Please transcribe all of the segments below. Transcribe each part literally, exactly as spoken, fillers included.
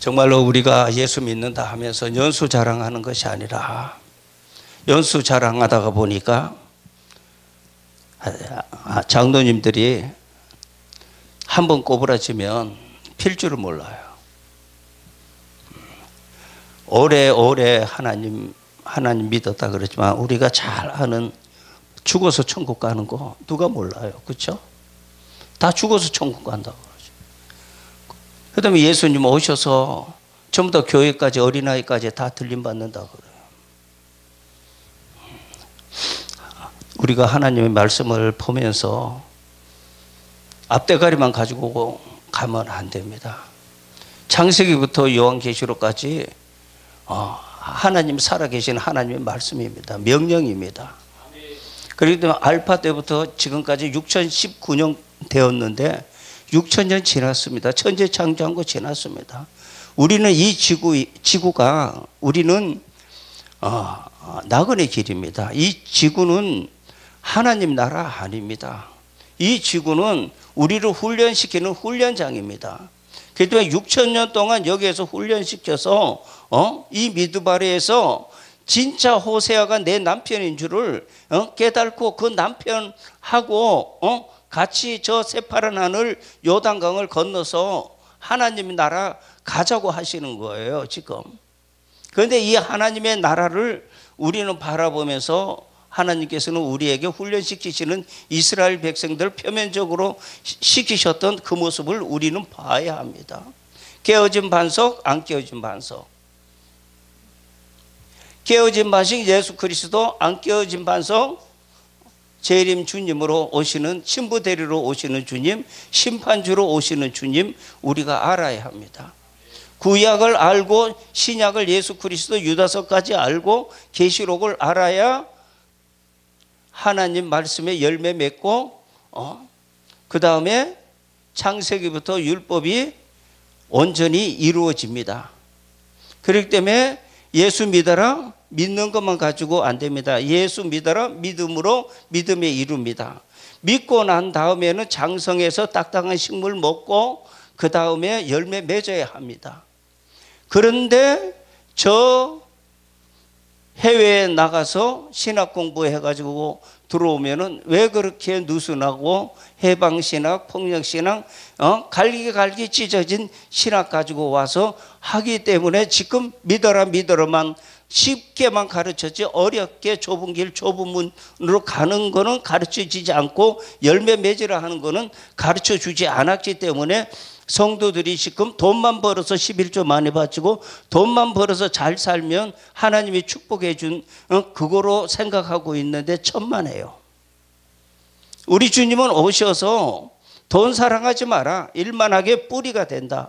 정말로 우리가 예수 믿는다 하면서 연수 자랑하는 것이 아니라 연수 자랑하다가 보니까 장로님들이 한번 꼬부라지면 필 줄을 몰라요. 오래오래 하나님 하나님 믿었다 그러지만 우리가 잘 아는 죽어서 천국 가는 거 누가 몰라요. 그렇죠? 다 죽어서 천국 간다고 그러죠. 그 다음에 예수님 오셔서 전부 다 교회까지 어린아이까지 다 들림받는다고 그래요. 우리가 하나님의 말씀을 보면서 앞대가리만 가지고 가면 안 됩니다. 창세기부터 요한계시록까지 어, 하나님 살아계신 하나님의 말씀입니다. 명령입니다. 그렇기 때문에 알파 때부터 지금까지 육천십구 년 되었는데 육천 년 지났습니다. 천재 창조한 거 지났습니다. 우리는 이 지구, 지구가 우리는 어, 나그네 길입니다. 이 지구는 하나님 나라 아닙니다. 이 지구는 우리를 훈련시키는 훈련장입니다. 그렇기 때문에 육천 년 동안 여기에서 훈련시켜서 어? 이 미드바리에서 진짜 호세아가 내 남편인 줄을 어? 깨닫고 그 남편하고 어? 같이 저 새파란 하늘 요단강을 건너서 하나님 나라 가자고 하시는 거예요 지금. 그런데 이 하나님의 나라를 우리는 바라보면서 하나님께서는 우리에게 훈련시키시는 이스라엘 백성들 표면적으로 시키셨던 그 모습을 우리는 봐야 합니다. 깨어진 반석, 안 깨어진 반석. 깨어진 반석 예수 그리스도, 안 깨어진 반석 재림 주님으로 오시는, 신부 대리로 오시는 주님, 심판주로 오시는 주님, 우리가 알아야 합니다. 구약을 알고 신약을 예수 그리스도 유다서까지 알고 계시록을 알아야 하나님 말씀에 열매 맺고 어? 그 다음에 창세기부터 율법이 온전히 이루어집니다. 그렇기 때문에 예수 믿어라 믿는 것만 가지고 안 됩니다. 예수 믿어라 믿음으로 믿음에 이룹니다. 믿고 난 다음에는 장성해서 딱딱한 식물 먹고 그 다음에 열매 맺어야 합니다. 그런데 저 해외에 나가서 신학 공부해가지고 들어오면은 왜 그렇게 느슨하고 해방신학, 폭력신학, 어? 갈기갈기 찢어진 신학 가지고 와서 하기 때문에 지금 믿어라 믿어라만 쉽게만 가르쳤지 어렵게 좁은 길 좁은 문으로 가는 거는 가르쳐지지 않고 열매 맺으라 하는 거는 가르쳐주지 않았기 때문에 성도들이 지금 돈만 벌어서 십일조 많이 바치고 돈만 벌어서 잘 살면 하나님이 축복해 준 그거로 생각하고 있는데 천만에요. 우리 주님은 오셔서 돈 사랑하지 마라. 일만 하게 뿌리가 된다.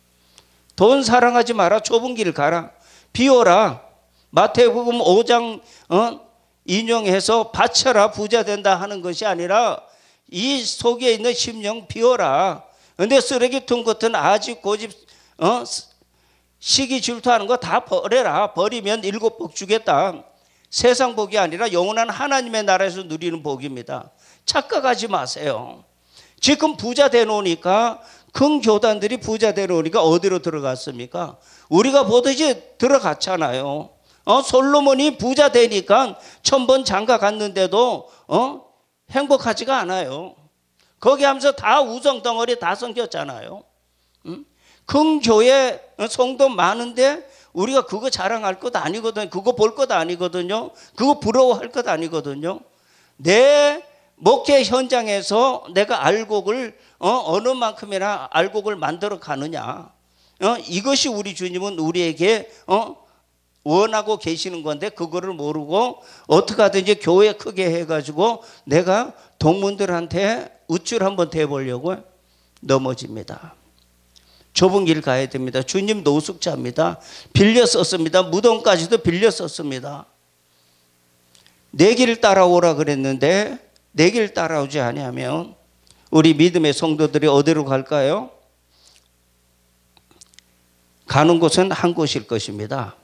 돈 사랑하지 마라. 좁은 길 가라. 비워라. 마태복음 오 장 어? 인용해서 바쳐라 부자 된다 하는 것이 아니라 이 속에 있는 심령 비워라. 근데 쓰레기통 같은 아집 고집 어? 시기 질투하는 거 다 버려라. 버리면 일곱 복 주겠다. 세상 복이 아니라 영원한 하나님의 나라에서 누리는 복입니다. 착각하지 마세요. 지금 부자 되놓으니까 큰 교단들이 부자 되놓으니까 어디로 들어갔습니까? 우리가 보듯이 들어갔잖아요. 어? 솔로몬이 부자 되니까 천번 장가 갔는데도 어? 행복하지가 않아요. 거기 하면서 다 우성덩어리 다 생겼잖아요. 응? 큰 교회 성도 많은데 우리가 그거 자랑할 것 아니거든요. 그거 볼 것 아니거든요. 그거 부러워할 것 아니거든요. 내 목회 현장에서 내가 알곡을 어, 어느 만큼이나 알곡을 만들어 가느냐. 어, 이것이 우리 주님은 우리에게 어, 원하고 계시는 건데 그거를 모르고 어떻게 하든지 교회 크게 해가지고 내가 동문들한테 우쭐 한번 대보려고 넘어집니다. 좁은 길 가야 됩니다. 주님 노숙자입니다. 빌려 썼습니다. 무덤까지도 빌려 썼습니다. 내 길 따라오라 그랬는데 내 길 따라오지 아니하면 우리 믿음의 성도들이 어디로 갈까요? 가는 곳은 한 곳일 것입니다.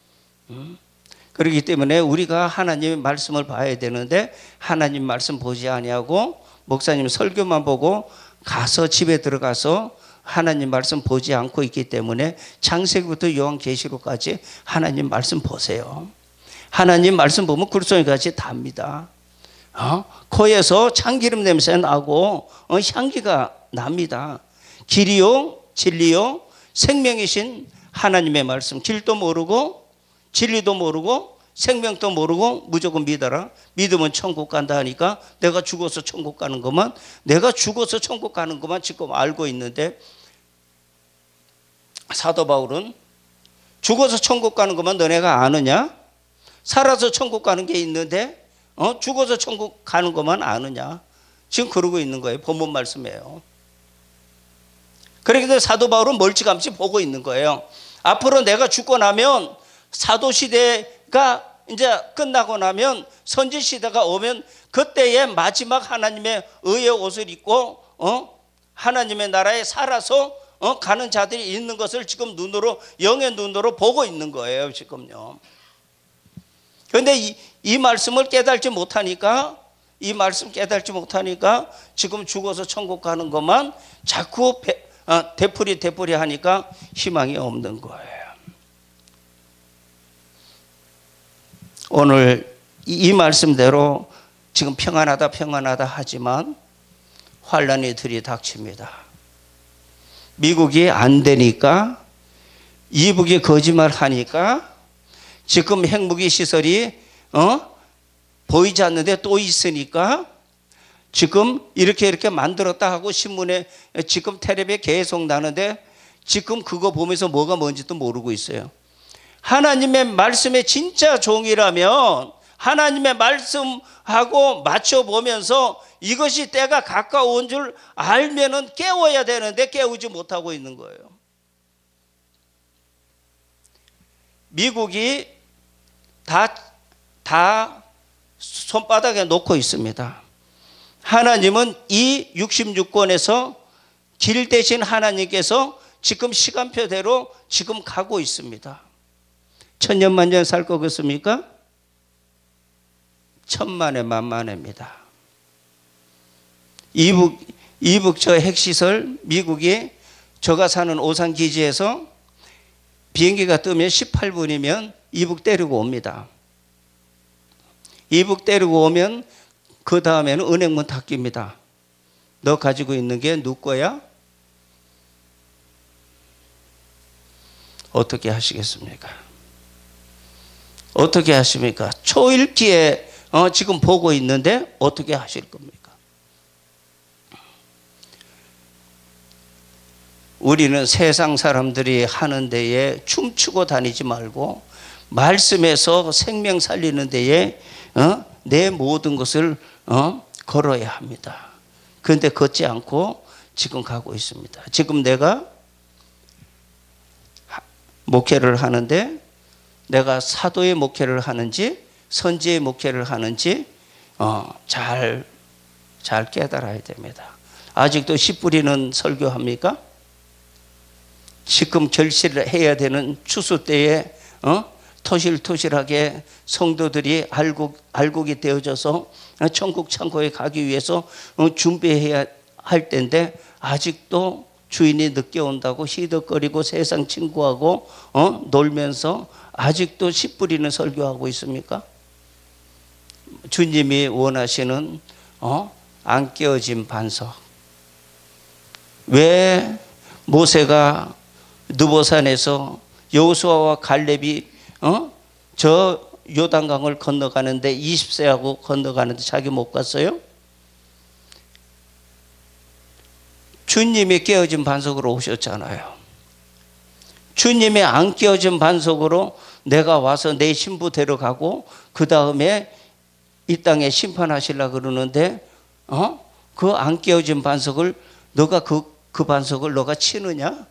그렇기 때문에 우리가 하나님의 말씀을 봐야 되는데 하나님 말씀 보지 아니하고 목사님 설교만 보고 가서 집에 들어가서 하나님 말씀 보지 않고 있기 때문에 창세기부터 요한계시록까지 하나님 말씀 보세요. 하나님 말씀 보면 굴송이같이 답니다. 어? 코에서 참기름 냄새 나고 어? 향기가 납니다. 길이요 진리요 생명이신 하나님의 말씀, 길도 모르고 진리도 모르고 생명도 모르고 무조건 믿어라. 믿으면 천국 간다 하니까 내가 죽어서 천국 가는 것만, 내가 죽어서 천국 가는 것만 지금 알고 있는데, 사도 바울은 죽어서 천국 가는 것만 너네가 아느냐? 살아서 천국 가는 게 있는데 어? 죽어서 천국 가는 것만 아느냐? 지금 그러고 있는 거예요. 본문 말씀이에요. 그러니까 사도 바울은 멀찌감치 보고 있는 거예요. 앞으로 내가 죽고 나면, 사도 시대가 이제 끝나고 나면, 선지 시대가 오면 그때의 마지막 하나님의 의의 옷을 입고 어? 하나님의 나라에 살아서 어? 가는 자들이 있는 것을 지금 눈으로, 영의 눈으로 보고 있는 거예요. 지금요. 그런데 이, 이 말씀을 깨달지 못하니까, 이 말씀 깨달지 못하니까 지금 죽어서 천국 가는 것만 자꾸 배, 어, 되풀이 되풀이 하니까 희망이 없는 거예요. 오늘 이, 이 말씀대로 지금 평안하다 평안하다 하지만 환란이 들이닥칩니다. 미국이 안 되니까, 이북이 거짓말 하니까, 지금 핵무기 시설이 어? 보이지 않는데 또 있으니까 지금 이렇게 이렇게 만들었다 하고 신문에 지금 텔레비에 계속 나는데, 지금 그거 보면서 뭐가 뭔지도 모르고 있어요. 하나님의 말씀의 진짜 종이라면 하나님의 말씀하고 맞춰보면서 이것이 때가 가까운 줄 알면은 깨워야 되는데 깨우지 못하고 있는 거예요. 미국이 다, 다 손바닥에 놓고 있습니다. 하나님은 이 육십육 권에서 길 대신 하나님께서 지금 시간표대로 지금 가고 있습니다. 천년만년 살 거겠습니까? 천만에 만만입니다. 이북, 이북 저 핵시설, 미국이 저가 사는 오산 기지에서 비행기가 뜨면 십팔 분이면 이북 때리고 옵니다. 이북 때리고 오면 그 다음에는 은행문 닫힙니다. 너 가지고 있는 게 누구 거야? 어떻게 하시겠습니까? 어떻게 하십니까? 초일기에 어, 지금 보고 있는데 어떻게 하실 겁니까? 우리는 세상 사람들이 하는 데에 춤추고 다니지 말고 말씀에서 생명 살리는 데에 어? 내 모든 것을 어? 걸어야 합니다. 그런데 걷지 않고 지금 가고 있습니다. 지금 내가 목회를 하는데 내가 사도의 목회를 하는지 선지의 목회를 하는지 어, 잘, 잘 깨달아야 됩니다. 아직도 씨 뿌리는 설교합니까? 지금 결실을 해야 되는 추수 때에 어? 토실토실하게 성도들이 알곡, 알곡이 되어져서 천국 창고에 가기 위해서 어, 준비해야 할 때인데 아직도 주인이 늦게 온다고 희덕거리고 세상 친구하고 어? 놀면서 아직도 씨 뿌리는 설교하고 있습니까? 주님이 원하시는 어? 안 깨어진 반석. 왜 모세가 느보산에서 여호수아와 갈렙이 어? 저 요단강을 건너가는데 이십 세하고 건너가는데 자기 못 갔어요? 주님이 깨어진 반석으로 오셨잖아요. 주님이 안 깨어진 반석으로 내가 와서 내 신부 데려가고 그 다음에 이 땅에 심판하시려고 그러는데 어? 그 안 깨어진 반석을 너가 그, 그 반석을 너가 치느냐?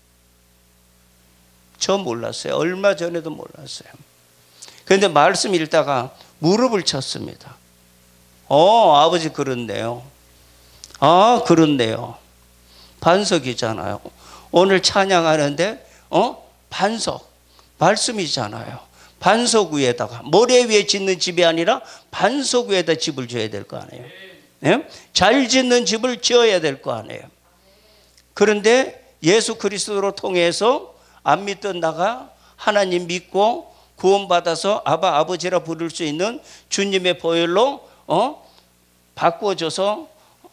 저 몰랐어요. 얼마 전에도 몰랐어요. 그런데 말씀 읽다가 무릎을 쳤습니다. 어, 아버지 그렇네요. 아, 그렇네요. 반석이잖아요. 오늘 찬양하는데 어? 반석, 말씀이잖아요. 반석 위에다가 모래 위에 짓는 집이 아니라 반석 위에다 집을 지어야 될 거 아니에요. 네? 잘 짓는 집을 지어야 될 거 아니에요. 그런데 예수 그리스도로 통해서 안 믿던 나가 하나님 믿고 구원받아서 아바 아버지라 부를 수 있는 주님의 보혈로 어? 바꾸어져서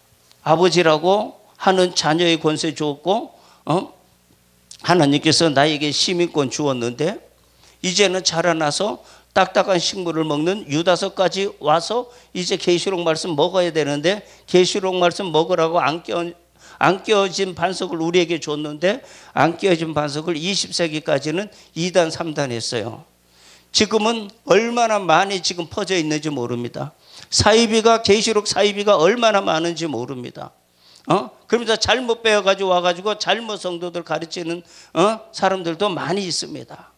아버지라고 하는 자녀의 권세 주었고 어? 하나님께서 나에게 시민권 주었는데 이제는 자라나서 딱딱한 식물을 먹는 유다서까지 와서 이제 계시록 말씀 먹어야 되는데 계시록 말씀 먹으라고 안 껴 안 끼워진 반석을 우리에게 줬는데 안 끼워진 반석을 이십 세기까지는 이 단 삼 단 했어요. 지금은 얼마나 많이 지금 퍼져 있는지 모릅니다. 사이비가 계시록 사이비가 얼마나 많은지 모릅니다. 어? 그러면서 잘못 배워가지고 와가지고 잘못 성도들 가르치는 어? 사람들도 많이 있습니다.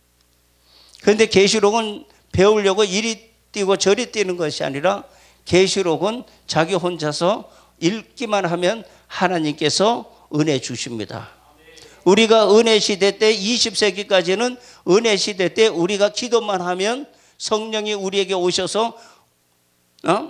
그런데 계시록은 배우려고 이리 뛰고 저리 뛰는 것이 아니라 계시록은 자기 혼자서 읽기만 하면 하나님께서 은혜 주십니다. 우리가 은혜 시대 때 이십 세기까지는 은혜 시대 때 우리가 기도만 하면 성령이 우리에게 오셔서 어?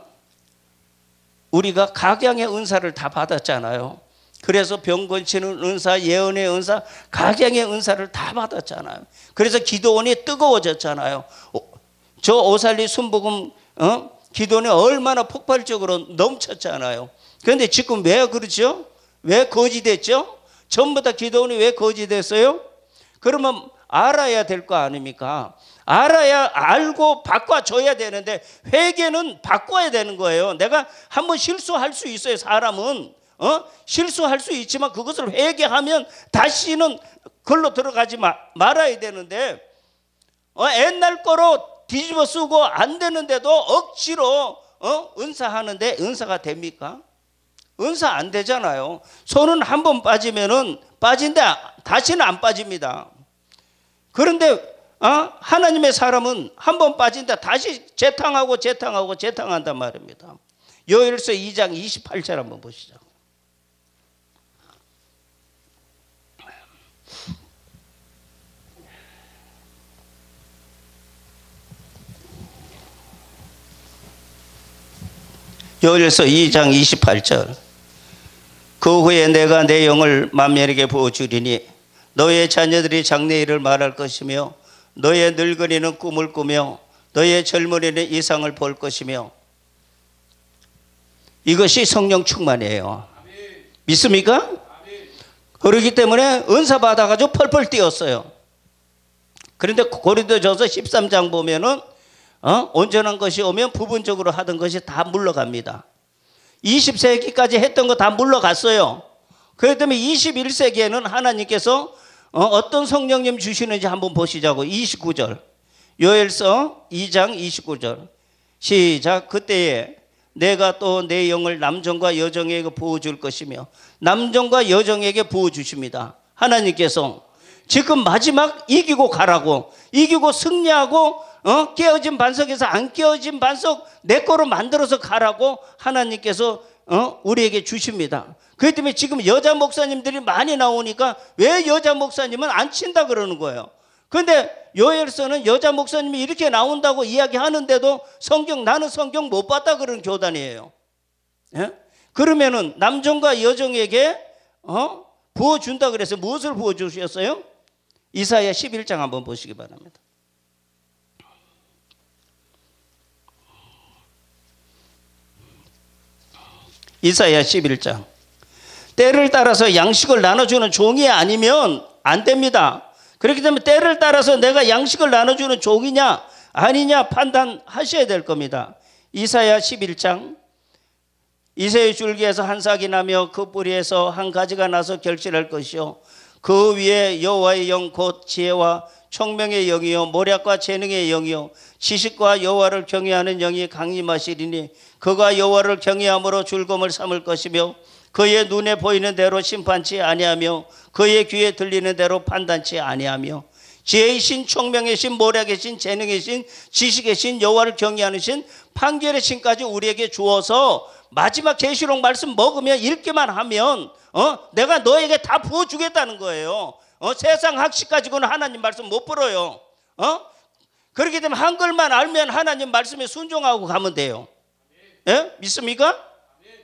우리가 각양의 은사를 다 받았잖아요. 그래서 병 고치는 은사, 예언의 은사, 각양의 은사를 다 받았잖아요. 그래서 기도원이 뜨거워졌잖아요. 저 오살리 순복음 어? 기도원이 얼마나 폭발적으로 넘쳤잖아요. 그런데 지금 왜 그렇죠? 왜 거지됐죠? 전부 다 기도원이 왜 거지됐어요? 그러면 알아야 될 거 아닙니까? 알아야 알고 바꿔줘야 되는데 회개는 바꿔야 되는 거예요. 내가 한번 실수할 수 있어요. 사람은 어? 실수할 수 있지만 그것을 회개하면 다시는 걸로 들어가지 마, 말아야 되는데 어? 옛날 거로 뒤집어 쓰고 안 되는데도 억지로 어? 은사하는데 은사가 됩니까? 은사 안 되잖아요. 손은 한 번 빠지면은 빠진데 다시는 안 빠집니다. 그런데 어? 하나님의 사람은 한 번 빠진다 다시 재탕하고 재탕하고 재탕한단 말입니다. 요엘서 이 장 이십팔 절 한번 보시죠. 요엘서 이 장 이십팔 절. 그 후에 내가 내 영을 만민에게 부어주리니 너의 자녀들이 장래일을 말할 것이며 너의 늙은이는 꿈을 꾸며 너의 젊은이는 이상을 볼 것이며. 이것이 성령 충만이에요. 아멘. 믿습니까? 아멘. 그렇기 때문에 은사 받아가지고 펄펄 뛰었어요. 그런데 고린도전서 십삼 장 보면은 어? 온전한 것이 오면 부분적으로 하던 것이 다 물러갑니다. 이십 세기까지 했던 거 다 물러갔어요. 그렇기 때문에 이십일 세기에는 하나님께서 어, 어떤 성령님 주시는지 한번 보시자고. 이십구 절. 요엘서 이 장 이십구 절. 시작. 그때에 내가 또 내 영을 남정과 여정에게 부어줄 것이며. 남정과 여정에게 부어주십니다. 하나님께서 지금 마지막 이기고 가라고. 이기고 승리하고 어? 깨어진 반석에서 안 깨어진 반석 내 거로 만들어서 가라고 하나님께서 어? 우리에게 주십니다. 그렇기 때문에 지금 여자 목사님들이 많이 나오니까 왜 여자 목사님은 안 친다 그러는 거예요. 그런데 요엘서는 여자 목사님이 이렇게 나온다고 이야기하는데도 성경 나는 성경 못 봤다 그러는 교단이에요. 예? 그러면은 남정과 여정에게 어? 부어준다 그래서 무엇을 부어주셨어요? 이사야 십일 장 한번 보시기 바랍니다. 이사야 십일 장. 때를 따라서 양식을 나눠주는 종이 아니면 안 됩니다. 그렇기 때문에 때를 따라서 내가 양식을 나눠주는 종이냐 아니냐 판단하셔야 될 겁니다. 이사야 십일 장. 이새의 줄기에서 한 싹이 나며 그 뿌리에서 한 가지가 나서 결실할 것이요 그 위에 여호와의 영 곧 지혜와 총명의 영이요 모략과 재능의 영이요 지식과 여호와를 경외하는 영이 강림하시리니 그가 여호와를 경외함으로 즐거움을 삼을 것이며 그의 눈에 보이는 대로 심판치 아니하며 그의 귀에 들리는 대로 판단치 아니하며 지혜의 신, 총명의 신, 모략의 신, 재능의 신, 지식의 신, 여호와를 경외하는 신, 판결의 신까지 우리에게 주어서 마지막 계시록 말씀 먹으면 읽기만 하면 어? 내가 너에게 다 부어주겠다는 거예요. 어? 세상 학식 가지고는 하나님 말씀 못 풀어요. 어? 그렇기 때문에 한글만 알면 하나님 말씀에 순종하고 가면 돼요. 예? 믿습니까?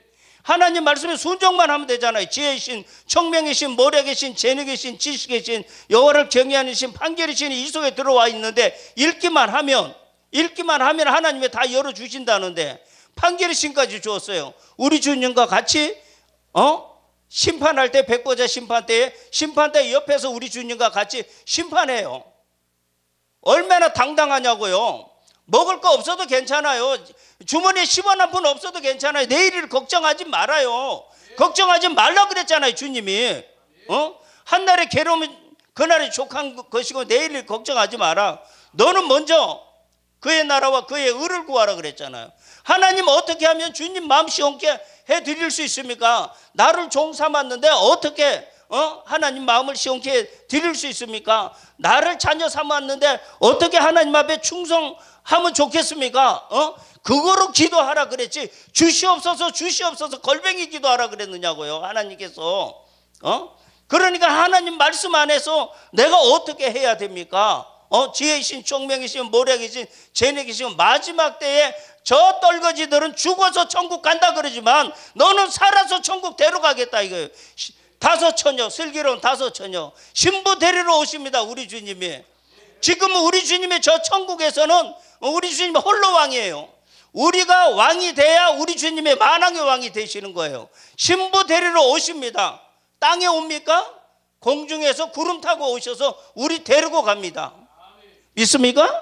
하나님 말씀에 순종만 하면 되잖아요. 지혜의 신, 청명의 신, 모략의 신, 재능의 신, 지식의 신, 여호와를 경외하는 신, 판결의 신이 이 속에 들어와 있는데 읽기만 하면 읽기만 하면 하나님이 다 열어주신다는데 판결의 신까지 주었어요. 우리 주님과 같이 어? 심판할 때 백보자 심판 때에 심판 때 옆에서 우리 주님과 같이 심판해요. 얼마나 당당하냐고요. 먹을 거 없어도 괜찮아요. 주머니에 십 원 한 푼 없어도 괜찮아요. 내일을 걱정하지 말아요. 걱정하지 말라 그랬잖아요, 주님이. 어? 한날의 괴로움은 그날이 족한 것이고 내일을 걱정하지 마라. 너는 먼저 그의 나라와 그의 의를 구하라 그랬잖아요. 하나님 어떻게 하면 주님 마음 시원케 해드릴 수 있습니까? 나를 종 삼았는데 어떻게 어? 하나님 마음을 시원케 드릴 수 있습니까? 나를 자녀 삼았는데 어떻게 하나님 앞에 충성하면 좋겠습니까? 어? 그거로 기도하라 그랬지 주시옵소서 주시옵소서 걸뱅이 기도하라 그랬느냐고요. 하나님께서. 어? 그러니까 하나님 말씀 안에서 내가 어떻게 해야 됩니까? 어? 지혜이신 총명이신 모략이신 재능이신 마지막 때에 저 떨거지들은 죽어서 천국 간다 그러지만 너는 살아서 천국 데려가겠다 이거예요. 다섯 처녀, 슬기로운 다섯 처녀 신부 데리러 오십니다. 우리 주님이. 지금은 우리 주님이 저 천국에서는 우리 주님이 홀로 왕이에요. 우리가 왕이 돼야 우리 주님의 만왕의 왕이 되시는 거예요. 신부 데리러 오십니다. 땅에 옵니까? 공중에서 구름 타고 오셔서 우리 데리고 갑니다. 믿습니까?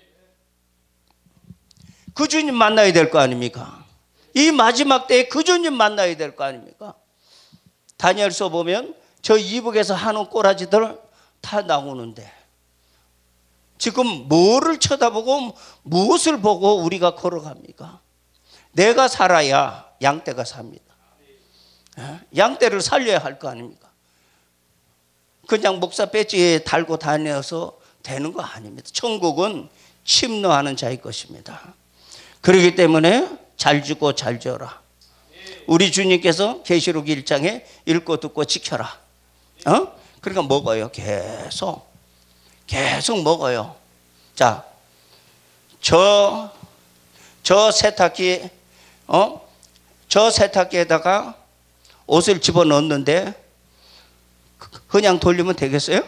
그 주님 만나야 될 거 아닙니까? 이 마지막 때에 그 주님 만나야 될 거 아닙니까? 다니엘서 보면 저 이북에서 하는 꼬라지들 다 나오는데 지금 뭐를 쳐다보고 무엇을 보고 우리가 걸어갑니까? 내가 살아야 양떼가 삽니다. 양떼를 살려야 할 거 아닙니까? 그냥 목사 배지에 달고 다녀서 되는 거 아닙니다. 천국은 침노하는 자의 것입니다. 그렇기 때문에 잘 죽고 잘 지어라. 우리 주님께서 계시록 일 장에 읽고 듣고 지켜라. 어? 그러니까 먹어요. 계속 계속 먹어요. 자, 저, 저 세탁기, 어? 저 세탁기에다가 옷을 집어넣었는데 그냥 돌리면 되겠어요?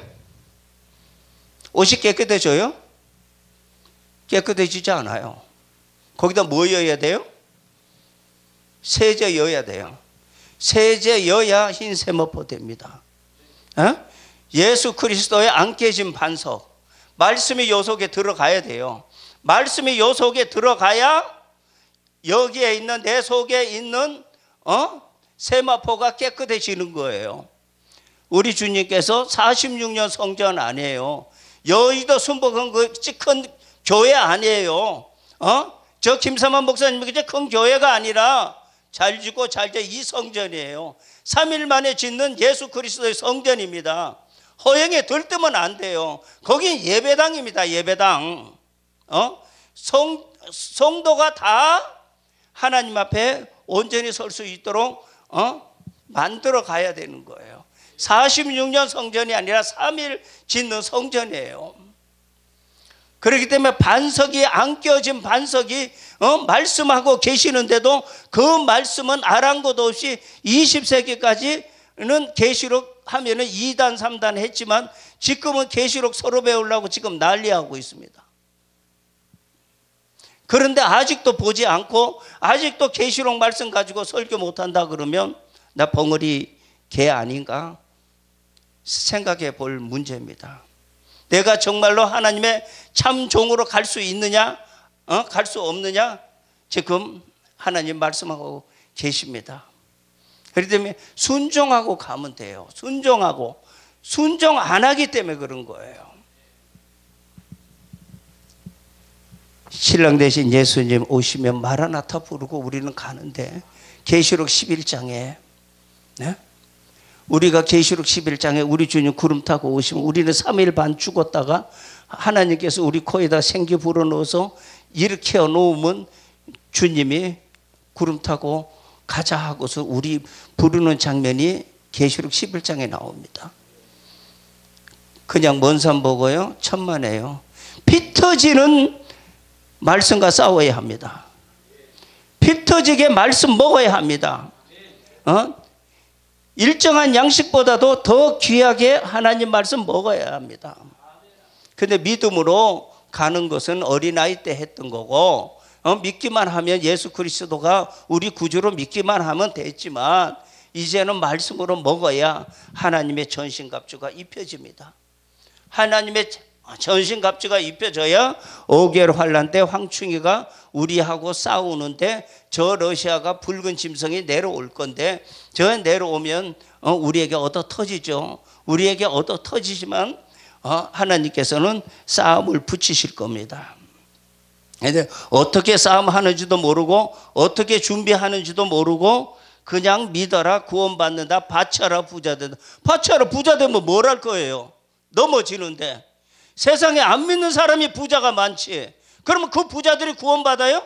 옷이 깨끗해져요? 깨끗해지지 않아요. 거기다 뭐 여야 돼요? 세제 여야 돼요. 세제 여야 흰 세모포 됩니다. 어? 예수 그리스도의 안 깨진 반석, 말씀이 요 속에 들어가야 돼요. 말씀이 요 속에 들어가야 여기에 있는 내 속에 있는 어? 세마포가 깨끗해지는 거예요. 우리 주님께서 사십육 년 성전 아니에요. 여의도 순복은 그 큰 교회 아니에요. 어? 저 김삼환 목사님 그저 큰 교회가 아니라 잘 짓고 잘 져 이 성전이에요. 삼 일 만에 짓는 예수 그리스도의 성전입니다. 허영에 들뜨면 안 돼요. 거긴 예배당입니다. 예배당. 어? 성, 성도가 다 하나님 앞에 온전히 설 수 있도록 어? 만들어 가야 되는 거예요. 사십육 년 성전이 아니라 삼 일 짓는 성전이에요. 그렇기 때문에 반석이 안 껴진 반석이 어? 말씀하고 계시는데도 그 말씀은 아랑곳 없이 이십 세기까지는 계시록 하면은 이 단 삼 단 했지만 지금은 계시록 서로 배우려고 지금 난리하고 있습니다. 그런데 아직도 보지 않고 아직도 계시록 말씀 가지고 설교 못한다 그러면 나 벙어리 개 아닌가 생각해 볼 문제입니다. 내가 정말로 하나님의 참 종으로 갈 수 있느냐 어? 갈 수 없느냐 지금 하나님 말씀하고 계십니다. 그렇기 때문에 순종하고 가면 돼요. 순종하고 순종 안 하기 때문에 그런 거예요. 신랑 대신 예수님 오시면 마라나타 부르고 우리는 가는데 계시록 십일 장에 네? 우리가 계시록 십일 장에 우리 주님 구름 타고 오시면 우리는 삼 일 반 죽었다가 하나님께서 우리 코에다 생기 불어넣어서 일으켜 놓으면 주님이 구름 타고 가자 하고서 우리 부르는 장면이 계시록 십일 장에 나옵니다. 그냥 먼 산 보고요 천만에요. 피 터지는 말씀과 싸워야 합니다. 피 터지게 말씀 먹어야 합니다. 어? 일정한 양식보다도 더 귀하게 하나님 말씀 먹어야 합니다. 근데 믿음으로 가는 것은 어린아이 때 했던 거고, 어? 믿기만 하면 예수 그리스도가 우리 구주로 믿기만 하면 됐지만, 이제는 말씀으로 먹어야 하나님의 전신갑주가 입혀집니다. 하나님의 전신갑주가 입혀져야 오겔 환란 때 황충이가 우리하고 싸우는데 저 러시아가 붉은 짐승이 내려올 건데, 저 내려오면 어, 우리에게 얻어 터지죠. 우리에게 얻어 터지지만 어, 하나님께서는 싸움을 붙이실 겁니다. 근데 어떻게 싸움하는지도 모르고 어떻게 준비하는지도 모르고 그냥 믿어라 구원받는다, 바쳐라 부자 된다. 바쳐라 부자 되면 뭘 할 거예요? 넘어지는데. 세상에 안 믿는 사람이 부자가 많지. 그러면 그 부자들이 구원받아요?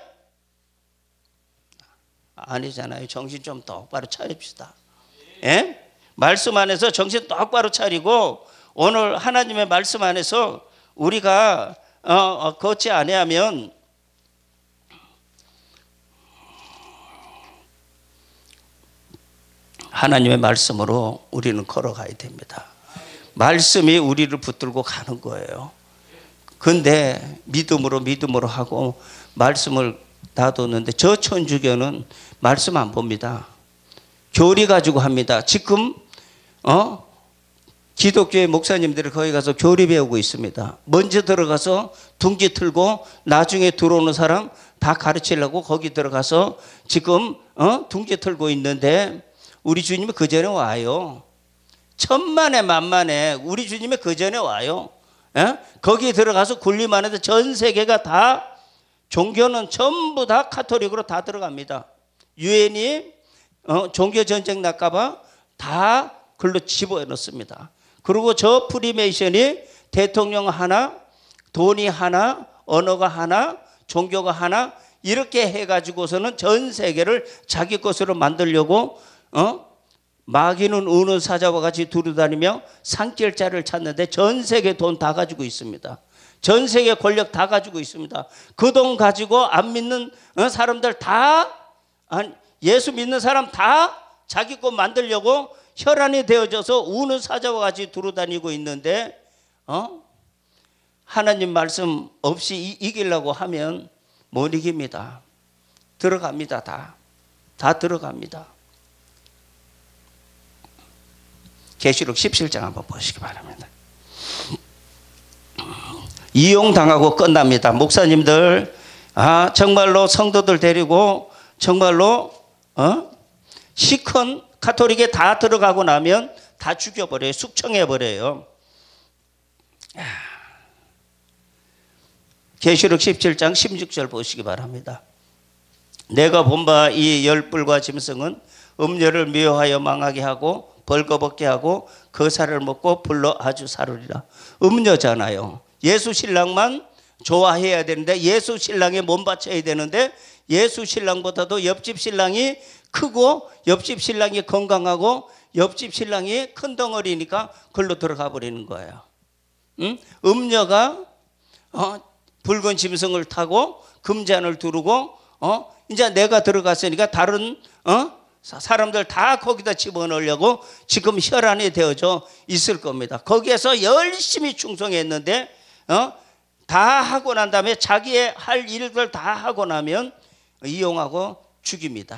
아니잖아요. 정신 좀 똑바로 차립시다. 예? 말씀 안에서 정신 똑바로 차리고 오늘 하나님의 말씀 안에서 우리가 어, 어, 걷지 아니하면 하나님의 말씀으로 우리는 걸어가야 됩니다. 말씀이 우리를 붙들고 가는 거예요. 근데 믿음으로 믿음으로 하고 말씀을 놔뒀는데 저 천주교는 말씀 안 봅니다. 교리 가지고 합니다. 지금 어 기독교의 목사님들이 거기 가서 교리 배우고 있습니다. 먼저 들어가서 둥지 틀고 나중에 들어오는 사람 다 가르치려고 거기 들어가서 지금 어 둥지 틀고 있는데, 우리 주님이 그 전에 와요. 천만에 만만에 우리 주님이 그 전에 와요. 에? 거기 들어가서 군림만 해도 전 세계가 다, 종교는 전부 다 카톨릭으로 다 들어갑니다. 유엔이 어, 종교 전쟁 날까봐 다 글로 집어넣습니다. 그리고 저 프리메이션이 대통령 하나, 돈이 하나, 언어가 하나, 종교가 하나, 이렇게 해가지고서는 전 세계를 자기 것으로 만들려고 어? 마귀는 우는 사자와 같이 두루다니며 산길자를 찾는데 전 세계 돈 다 가지고 있습니다. 전 세계 권력 다 가지고 있습니다. 그 돈 가지고 안 믿는 사람들 다, 예수 믿는 사람 다 자기 것 만들려고 혈안이 되어져서 우는 사자와 같이 두루다니고 있는데, 어? 하나님 말씀 없이 이기려고 하면 못 이깁니다. 들어갑니다. 다. 다 들어갑니다. 계시록 십칠 장 한번 보시기 바랍니다. 이용당하고 끝납니다. 목사님들, 아, 정말로 성도들 데리고 정말로 어? 시큰 카톨릭에 다 들어가고 나면 다 죽여버려요. 숙청해버려요. 계시록 십칠 장 십육 절 보시기 바랍니다. 내가 본 바 이 열불과 짐승은 음료를 미워하여 망하게 하고 벌거벗게 하고 그 살을 먹고 불로 아주 사르리라. 음료잖아요. 예수 신랑만 좋아해야 되는데, 예수 신랑에 몸 바쳐야 되는데, 예수 신랑보다도 옆집 신랑이 크고 옆집 신랑이 건강하고 옆집 신랑이 큰 덩어리니까 글로 들어가 버리는 거예요. 응? 음녀가 어, 붉은 짐승을 타고 금잔을 두르고 어, 이제 내가 들어갔으니까 다른 어? 사람들 다 거기다 집어넣으려고 지금 혈안이 되어져 있을 겁니다. 거기에서 열심히 충성했는데 어? 다 하고 난 다음에 자기의 할 일들 다 하고 나면 이용하고 죽입니다.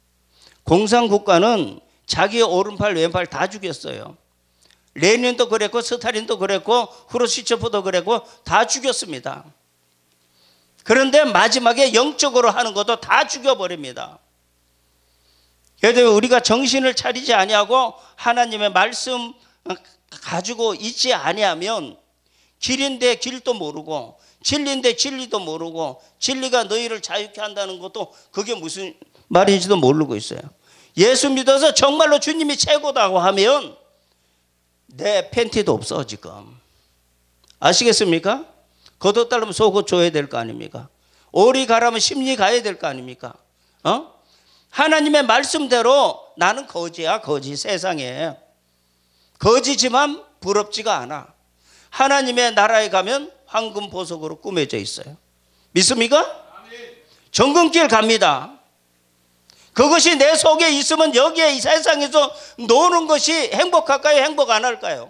공산국가는 자기의 오른팔 왼팔 다 죽였어요. 레닌도 그랬고 스탈린도 그랬고 후르시초프도 그랬고 다 죽였습니다. 그런데 마지막에 영적으로 하는 것도 다 죽여버립니다. 그래서 우리가 정신을 차리지 아니하고 하나님의 말씀 가지고 있지 아니하면 길인데 길도 모르고 진리인데 진리도 모르고 진리가 너희를 자유케 한다는 것도 그게 무슨 말인지도 모르고 있어요. 예수 믿어서 정말로 주님이 최고다고 하면 내 팬티도 없어 지금. 아시겠습니까? 겉옷 달라면 속옷 줘야 될 거 아닙니까? 오리 가라면 심리 가야 될 거 아닙니까? 어? 하나님의 말씀대로 나는 거지야, 거지. 세상에 거지지만 부럽지가 않아. 하나님의 나라에 가면 황금 보석으로 꾸며져 있어요. 믿습니까? 정금길 갑니다. 그것이 내 속에 있으면 여기에 이 세상에서 노는 것이 행복할까요? 행복 안 할까요?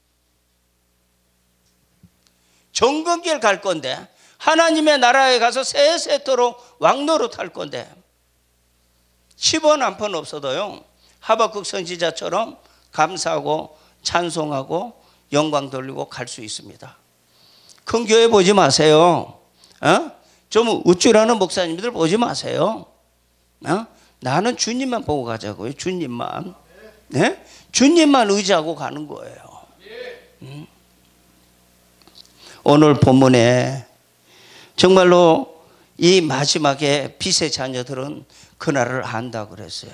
정금길 갈 건데, 하나님의 나라에 가서 세세토록 왕노릇 할 건데, 십 원 한 푼 없어도요, 하박국 선지자처럼 감사하고 찬송하고 영광 돌리고 갈 수 있습니다. 큰 교회 보지 마세요. 어? 좀 우쭐하는 목사님들 보지 마세요. 어? 나는 주님만 보고 가자고요. 주님만. 네? 주님만 의지하고 가는 거예요. 음. 오늘 본문에 정말로 이 마지막에 빛의 자녀들은 그날을 안다 그랬어요.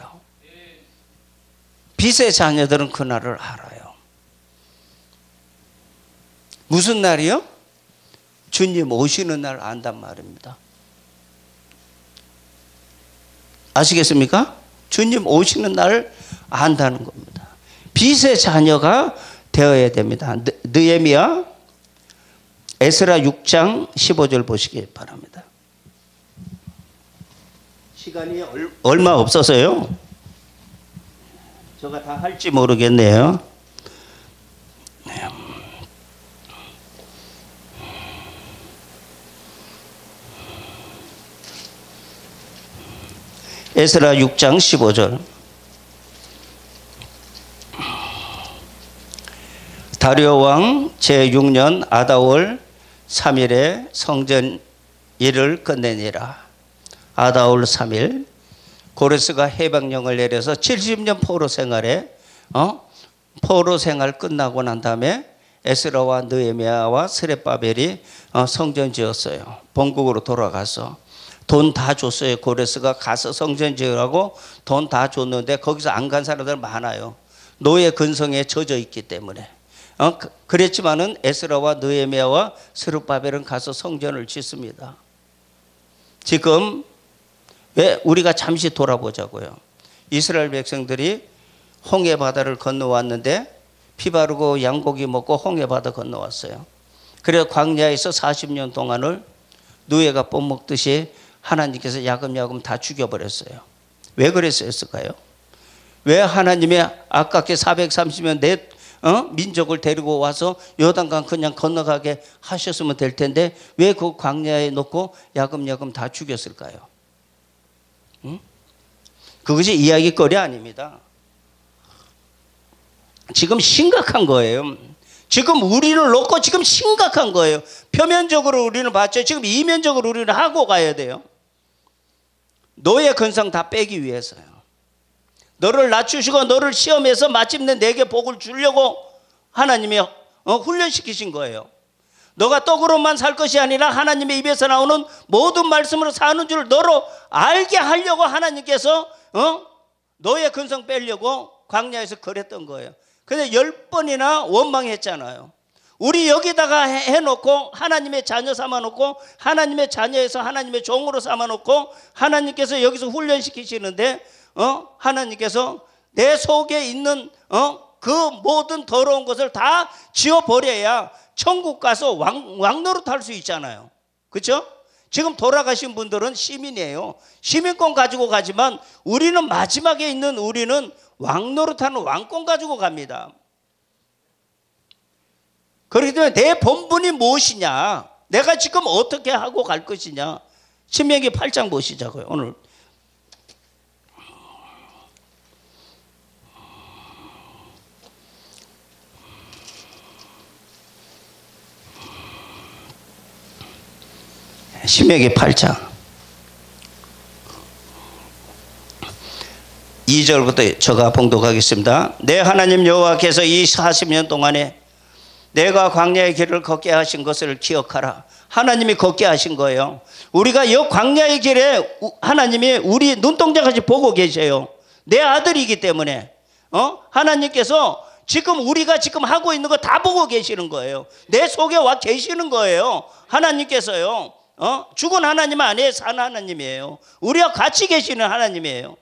빛의 자녀들은 그날을 알아요. 무슨 날이요? 주님 오시는 날 안단 말입니다. 아시겠습니까? 주님 오시는 날을 안다는 겁니다. 빛의 자녀가 되어야 됩니다. 느헤미야 에스라 육 장 십오 절 보시기 바랍니다. 시간이 얼마 없어서요, 제가 다 할지 모르겠네요. 네. 에스라 육 장 십오 절. 다리오 왕 제육 년 아다월 삼 일에 성전 일을 끝내니라. 아다월 삼 일 고레스가 해방령을 내려서 칠십 년 포로 생활에 어? 포로 생활 끝나고 난 다음에 에스라와 느헤미야와 스레바벨이 어, 성전 지었어요. 본국으로 돌아가서 돈 다 줬어요. 고레스가 가서 성전 지으라고 돈 다 줬는데 거기서 안 간 사람들 많아요. 노예 근성에 젖어 있기 때문에. 어, 그랬지만은 에스라와 느헤미야와 스룹바벨은 가서 성전을 짓습니다. 지금 왜 우리가 잠시 돌아보자고요. 이스라엘 백성들이 홍해 바다를 건너왔는데 피 바르고 양고기 먹고 홍해 바다 건너왔어요. 그래서 광야에서 사십 년 동안을 누에가 돿먹듯이 하나님께서 야금야금 다 죽여버렸어요. 왜 그랬을까요? 왜 하나님이 아깝게 사백삼십 년 내 어? 민족을 데리고 와서 요단강 그냥 건너가게 하셨으면 될 텐데 왜 그 광야에 놓고 야금야금 다 죽였을까요? 응? 그것이 이야기거리 아닙니다. 지금 심각한 거예요. 지금 우리를 놓고 지금 심각한 거예요. 표면적으로 우리는 봤죠. 지금 이면적으로 우리는 하고 가야 돼요. 노예 근성 다 빼기 위해서요. 너를 낮추시고 너를 시험해서 마침내 내게 복을 주려고 하나님이 어, 훈련시키신 거예요. 너가 떡으로만 살 것이 아니라 하나님의 입에서 나오는 모든 말씀으로 사는 줄 너로 알게 하려고 하나님께서 어? 너의 근성 빼려고 광야에서 그랬던 거예요. 근데 열 번이나 원망했잖아요. 우리 여기다가 해놓고 하나님의 자녀 삼아놓고 하나님의 자녀에서 하나님의 종으로 삼아놓고 하나님께서 여기서 훈련시키시는데 어? 하나님께서 내 속에 있는 어? 그 모든 더러운 것을 다 지워버려야 천국 가서 왕, 왕노릇 할 수 있잖아요. 그렇죠? 지금 돌아가신 분들은 시민이에요. 시민권 가지고 가지만 우리는 마지막에 있는 우리는 왕노릇하는 왕권 가지고 갑니다. 그렇기 때문에 내 본분이 무엇이냐, 내가 지금 어떻게 하고 갈 것이냐. 신명기 팔 장 보시자고요. 오늘 신명기 팔 장 이 절부터 제가 봉독하겠습니다. 내 하나님 여호와께서 이 사십 년 동안에 내가 광야의 길을 걷게 하신 것을 기억하라. 하나님이 걷게 하신 거예요. 우리가 이 광야의 길에 하나님이 우리 눈동자까지 보고 계세요. 내 아들이기 때문에 어? 하나님께서 지금 우리가 지금 하고 있는 거 다 보고 계시는 거예요. 내 속에 와 계시는 거예요. 하나님께서요. 어? 죽은 하나님 아니에요. 산 하나님이에요. 우리와 같이 계시는 하나님이에요.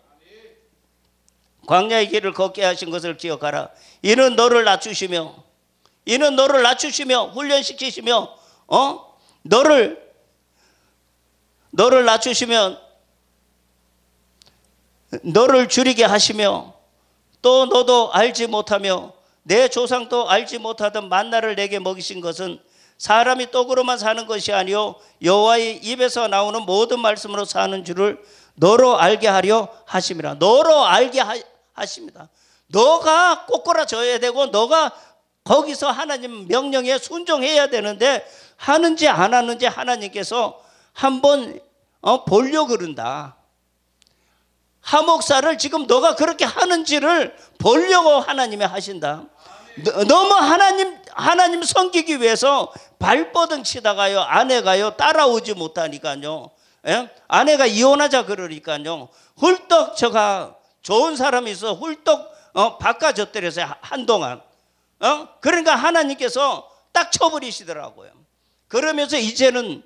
광야의 길을 걷게 하신 것을 기억하라. 이는 너를 낮추시며 이는 너를 낮추시며 훈련시키시며 어? 너를 너를 낮추시면 너를 줄이게 하시며 또 너도 알지 못하며 내 조상도 알지 못하던 만나를 내게 먹이신 것은 사람이 떡으로만 사는 것이 아니요 여호와의 입에서 나오는 모든 말씀으로 사는 줄을 너로 알게 하려 하심이라. 너로 알게 하, 하십니다. 너가 꼬꾸라져야 되고 너가 거기서 하나님 명령에 순종해야 되는데 하는지 안 하는지 하나님께서 한번 어, 보려고 그런다. 하 목사를 지금 너가 그렇게 하는지를 보려고 하나님이 하신다. 너, 너무 하나님 하나님 섬기기 위해서 발버둥 치다가요 아내가요 따라오지 못하니까요. 예? 아내가 이혼하자 그러니까요 훌떡 저가 좋은 사람이 있어 훌떡 어, 바꿔줬더래서요 한동안. 어? 그러니까 하나님께서 딱 쳐버리시더라고요. 그러면서 이제는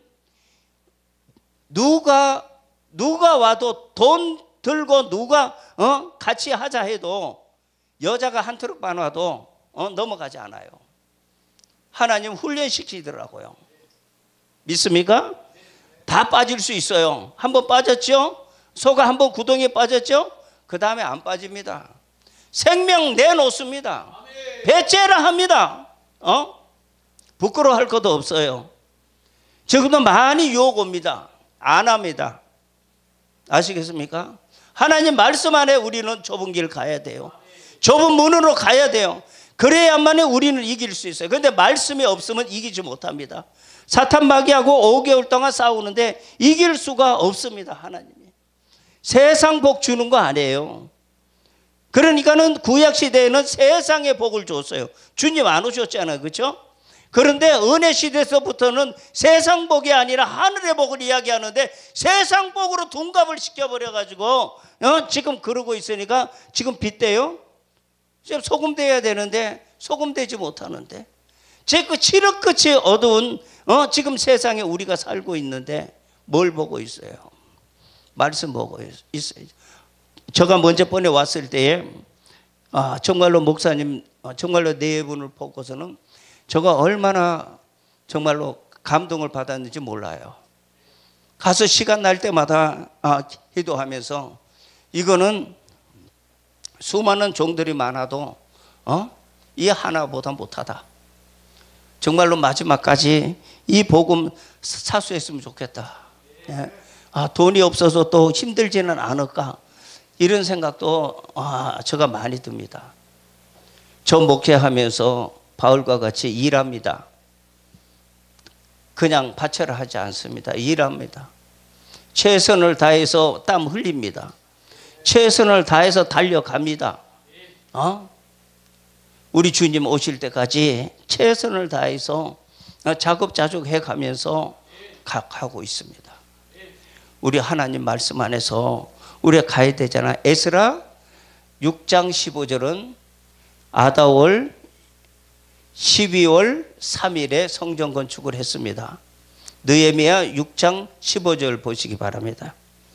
누가 누가 와도 돈 들고 누가 어? 같이 하자 해도 여자가 한 트럭만 와도 어? 넘어가지 않아요. 하나님 훈련시키더라고요. 믿습니까? 다 빠질 수 있어요. 한번 빠졌죠? 소가 한번 구덩이에 빠졌죠? 그 다음에 안 빠집니다. 생명 내놓습니다. 배째라 합니다. 어? 부끄러워할 것도 없어요. 지금도 많이 유혹 옵니다. 안 합니다. 아시겠습니까? 하나님 말씀 안에 우리는 좁은 길 가야 돼요. 좁은 문으로 가야 돼요. 그래야만 우리는 이길 수 있어요. 그런데 말씀이 없으면 이기지 못합니다. 사탄 마귀하고 오 개월 동안 싸우는데 이길 수가 없습니다. 하나님이 세상 복 주는 거 아니에요. 그러니까는 구약 시대에는 세상의 복을 줬어요. 주님 안 오셨잖아요. 그렇죠? 그런데 은혜 시대에서부터는 세상 복이 아니라 하늘의 복을 이야기하는데 세상 복으로 둔갑을 시켜버려가지고 어? 지금 그러고 있으니까 지금 빗대요. 지금 소금돼야 되는데 소금되지 못하는데 제 그 칠흑 끝이 어두운 어? 지금 세상에 우리가 살고 있는데 뭘 보고 있어요? 말씀 보고 있어요. 제가 먼저 번에 왔을 때에 아, 정말로 목사님 정말로 네 분을 보고서는 제가 얼마나 정말로 감동을 받았는지 몰라요. 가서 시간 날 때마다 아, 기도하면서 이거는 수많은 종들이 많아도 어? 이 하나보다 못하다. 정말로 마지막까지 이 복음 사수했으면 좋겠다. 예. 아, 돈이 없어서 또 힘들지는 않을까 이런 생각도 아, 제가 많이 듭니다. 저 목회하면서 바울과 같이 일합니다. 그냥 바쳐라 하지 않습니다. 일합니다. 최선을 다해서 땀 흘립니다. 최선을 다해서 달려갑니다. 어? 우리 주님 오실 때까지 최선을 다해서 자급자족해 가면서 가고 있습니다. 우리 하나님 말씀 안에서 우리가 가야 되잖아. 에스라 육 장 십오 절은 아다월 십이월 삼 일에 성전 건축을 했습니다. 느헤미야 육 장 십오 절 보시기 바랍니다.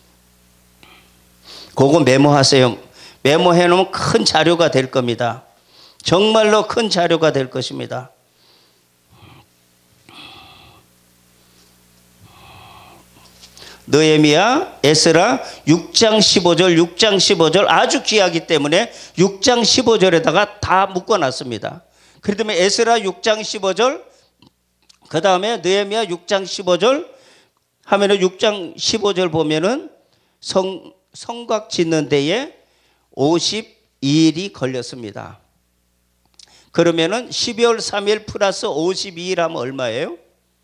그거 메모하세요. 메모해 놓으면 큰 자료가 될 겁니다. 정말로 큰 자료가 될 것입니다. 느헤미야, 에스라 육 장 십오 절, 육 장 십오 절 아주 귀하기 때문에 육 장 십오 절에다가 다 묶어놨습니다. 그 다음에 에스라 육 장 십오 절, 그 다음에 느헤미야 육 장 십오 절 하면은 육 장 십오 절 보면은 성, 성곽 짓는 데에 오십이 일이 걸렸습니다. 그러면은 십이월 삼 일 플러스 오십이 일 하면 얼마예요?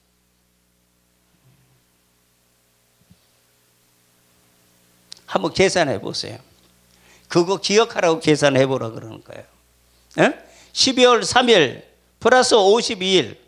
한번 계산해 보세요. 그거 기억하라고 계산해 보라 그러는 거예요. 에? 십이월 삼 일 플러스 오십이 일.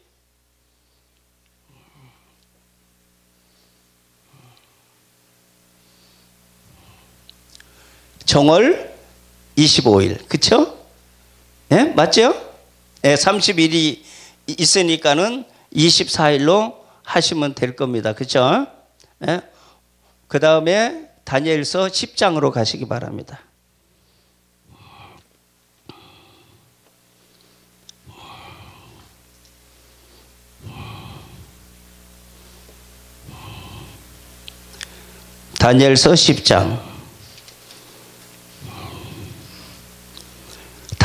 정월 이십오 일. 그쵸? 예? 맞죠? 예, 삼십 일이 있으니까는 이십사 일로 하시면 될 겁니다. 그쵸? 예? 그 다음에 다니엘서 십 장으로 가시기 바랍니다. 다니엘서 십 장.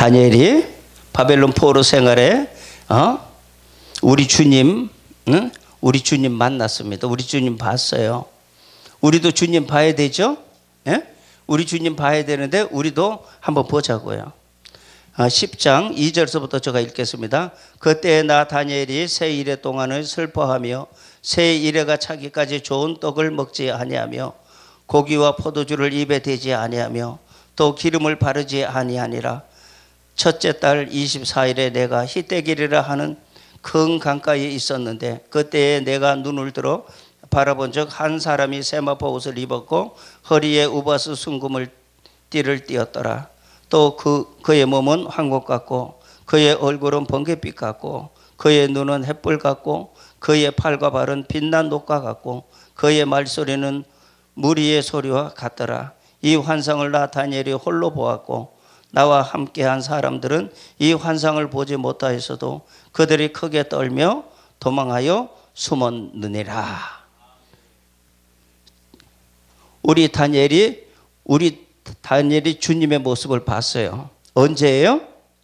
다니엘이 바벨론 포로 생활에 어? 우리 주님, 응? 우리 주님 만났습니다. 우리 주님 봤어요. 우리도 주님 봐야 되죠? 예? 우리 주님 봐야 되는데 우리도 한번 보자고요. 십 장 이 절서부터 제가 읽겠습니다. 그때 나 다니엘이 새 이래 동안을 슬퍼하며 새 이래가 차기까지 좋은 떡을 먹지 아니하며 고기와 포도주를 입에 대지 아니하며 또 기름을 바르지 아니하니라. 첫째 달 이십사 일에 내가 히데길이라 하는 큰 강가에 있었는데 그때에 내가 눈을 들어 바라본 적 한 사람이 세마포 옷을 입었고 허리에 우바스 순금을 띠를 띠었더라. 또 그, 그의 몸은 황금 같고 그의 얼굴은 번갯빛 같고 그의 눈은 햇불 같고 그의 팔과 발은 빛난 녹과 같고 그의 말소리는 무리의 소리와 같더라. 이 환상을 나 다니엘이 홀로 보았고 나와 함께한 사람들은 이 환상을 보지 못하였어도 그들이 크게 떨며 도망하여 숨었느니라. 우리 다니엘이 우리 다니엘이 주님의 모습을 봤어요. 언제예요?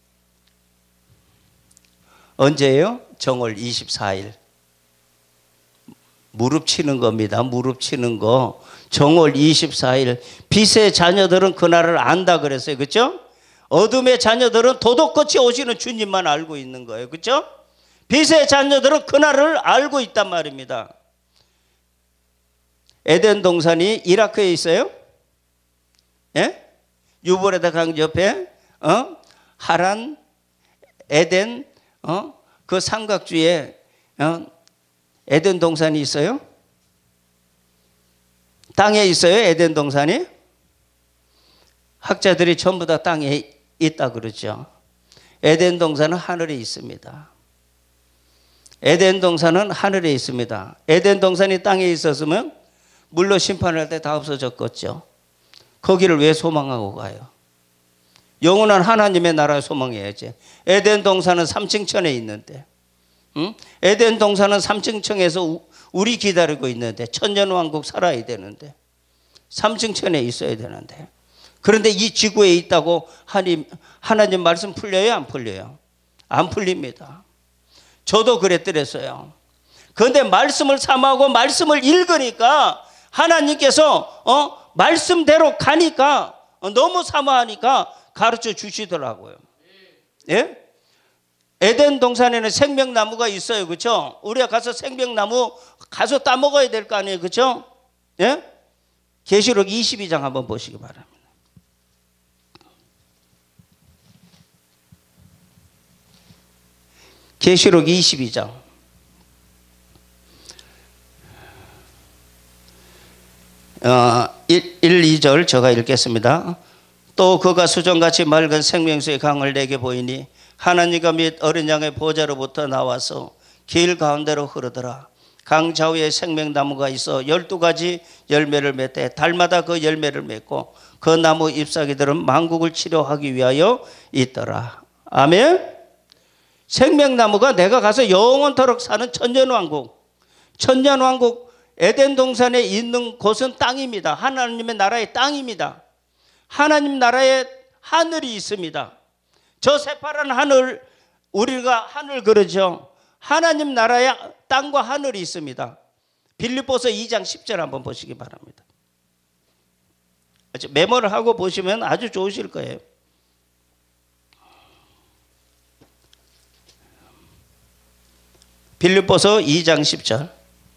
언제예요? 정월 이십사 일. 무릎 치는 겁니다. 무릎 치는 거. 정월 이십사 일. 빛의 자녀들은 그날을 안다 그랬어요. 그렇죠? 어둠의 자녀들은 도덕같이 오시는 주님만 알고 있는 거예요. 그렇죠? 빛의 자녀들은 그날을 알고 있단 말입니다. 에덴 동산이 이라크에 있어요? 예? 유브라데 강 옆에 어? 하란, 에덴, 어? 그 삼각주에 어? 에덴 동산이 있어요? 땅에 있어요? 에덴 동산이? 학자들이 전부 다 땅에 있다 그러죠. 에덴 동산은 하늘에 있습니다. 에덴 동산은 하늘에 있습니다. 에덴 동산이 땅에 있었으면 물로 심판할 때 다 없어졌겠죠. 거기를 왜 소망하고 가요? 영원한 하나님의 나라에 소망해야지. 에덴 동산은 삼층천에 있는데, 응? 에덴 동산은 삼층천에서 우리 기다리고 있는데, 천년왕국 살아야 되는데, 삼층천에 있어야 되는데. 그런데 이 지구에 있다고 하나님, 하나님 말씀 풀려요? 안 풀려요? 안 풀립니다. 저도 그랬더랬어요. 그런데 말씀을 삼하고 말씀을 읽으니까 하나님께서 어? 말씀대로 가니까 어? 너무 사모하니까 가르쳐 주시더라고요. 예? 에덴 동산에는 생명나무가 있어요. 그렇죠? 우리가 가서 생명나무 가서 따먹어야 될 거 아니에요. 그렇죠? 예? 계시록 이십이 장 한번 보시기 바랍니다. 계시록 이십이 장. 어, 일, 이 절 제가 읽겠습니다. 또 그가 수정같이 맑은 생명수의 강을 내게 보이니 하나님과 및 어린 양의 보좌로부터 나와서 길 가운데로 흐르더라. 강 좌우에 생명나무가 있어 열두 가지 열매를 맺되 달마다 그 열매를 맺고 그 나무 잎사귀들은 만국을 치료하기 위하여 있더라. 아멘. 생명나무가 내가 가서 영원토록 사는 천년왕국, 천년왕국 에덴 동산에 있는 곳은 땅입니다. 하나님의 나라의 땅입니다. 하나님 나라에 하늘이 있습니다. 저 새파란 하늘, 우리가 하늘 그러죠. 하나님 나라에 땅과 하늘이 있습니다. 빌립보서 이 장 십 절 한번 보시기 바랍니다. 메모를 하고 보시면 아주 좋으실 거예요. 빌립보서 이 장 십 절.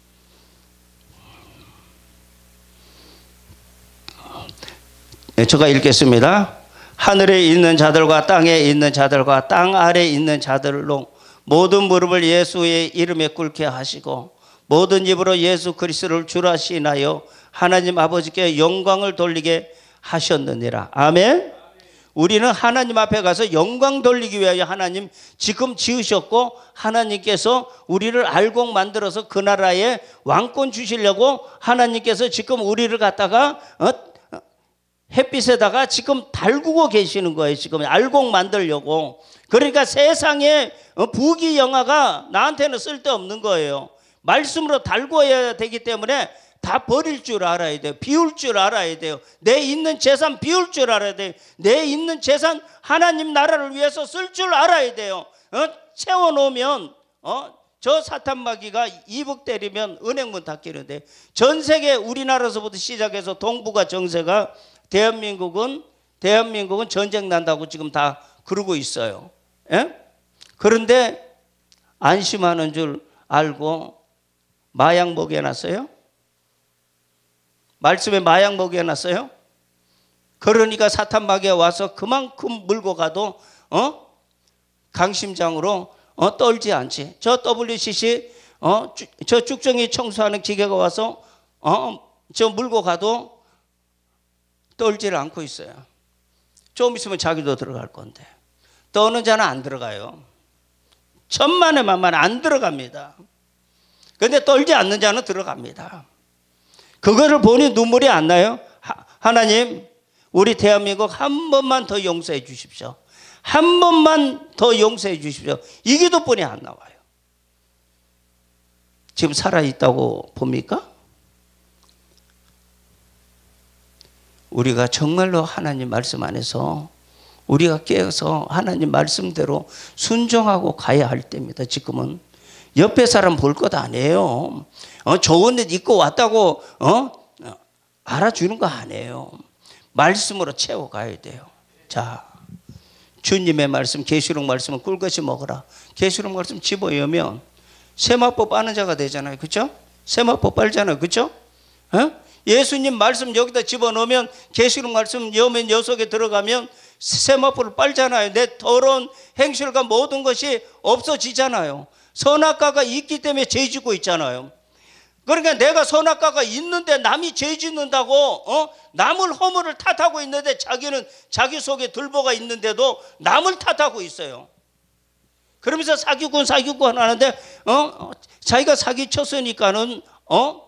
네, 제가 읽겠습니다. 하늘에 있는 자들과 땅에 있는 자들과 땅 아래에 있는 자들로 모든 무릎을 예수의 이름에 꿇게 하시고 모든 입으로 예수 그리스도를 주라 시인하여 하나님 아버지께 영광을 돌리게 하셨느니라. 아멘. 우리는 하나님 앞에 가서 영광 돌리기 위하여 하나님 지금 지으셨고 하나님께서 우리를 알곡 만들어서 그 나라에 왕권 주시려고 하나님께서 지금 우리를 갖다가 어? 햇빛에다가 지금 달구고 계시는 거예요. 지금 알곡 만들려고. 그러니까 세상에 부귀영화가 나한테는 쓸데없는 거예요. 말씀으로 달구어야 되기 때문에 다 버릴 줄 알아야 돼요. 비울 줄 알아야 돼요. 내 있는 재산 비울 줄 알아야 돼요. 내 있는 재산 하나님 나라를 위해서 쓸 줄 알아야 돼요. 어? 채워놓으면 어? 저 사탄마귀가 이북 때리면 은행문 닫히는데, 전 세계 우리나라에서부터 시작해서 동북아 정세가 대한민국은 대한민국은 전쟁 난다고 지금 다 그러고 있어요. 예? 그런데 안심하는 줄 알고 마약 먹여놨어요? 말씀에 마약 먹여놨어요? 그러니까 사탄마귀가 와서 그만큼 물고 가도 어? 강심장으로 어? 떨지 않지. 저 더블유씨씨 어? 저 쭉정이 청소하는 기계가 와서 어? 저 물고 가도 떨지를 않고 있어요. 좀 있으면 자기도 들어갈 건데. 떠는 자는 안 들어가요. 천만에 만만 안 들어갑니다. 그런데 떨지 않는 자는 들어갑니다. 그거를 보니 눈물이 안 나요? 하, 하나님, 우리 대한민국 한 번만 더 용서해 주십시오. 한 번만 더 용서해 주십시오. 이 기도뿐이 안 나와요. 지금 살아있다고 봅니까? 우리가 정말로 하나님 말씀 안에서 우리가 깨어서 하나님 말씀대로 순종하고 가야 할 때입니다. 지금은 옆에 사람 볼 것 아니에요. 어, 좋은 데 입고 왔다고 어? 알아주는 거 아니에요. 말씀으로 채워가야 돼요. 자, 주님의 말씀, 계시록 말씀은 꿀같이 먹어라. 계시록 말씀 집어여면 세마포 빠는 자가 되잖아요. 그렇죠? 세마포 빨잖아요. 그렇죠? 어? 예수님 말씀 여기다 집어넣으면, 계시록 말씀 여면 여 속에 들어가면 세마포를 빨잖아요. 내 더러운 행실과 모든 것이 없어지잖아요. 선악과가 있기 때문에 죄 짓고 있잖아요. 그러니까 내가 선악과가 있는데 남이 죄 짓는다고 어? 남을 허물을 탓하고 있는데, 자기는 자기 속에 들보가 있는데도 남을 탓하고 있어요. 그러면서 사기꾼 사기꾼 하는데 어? 자기가 사기쳤으니까는 어?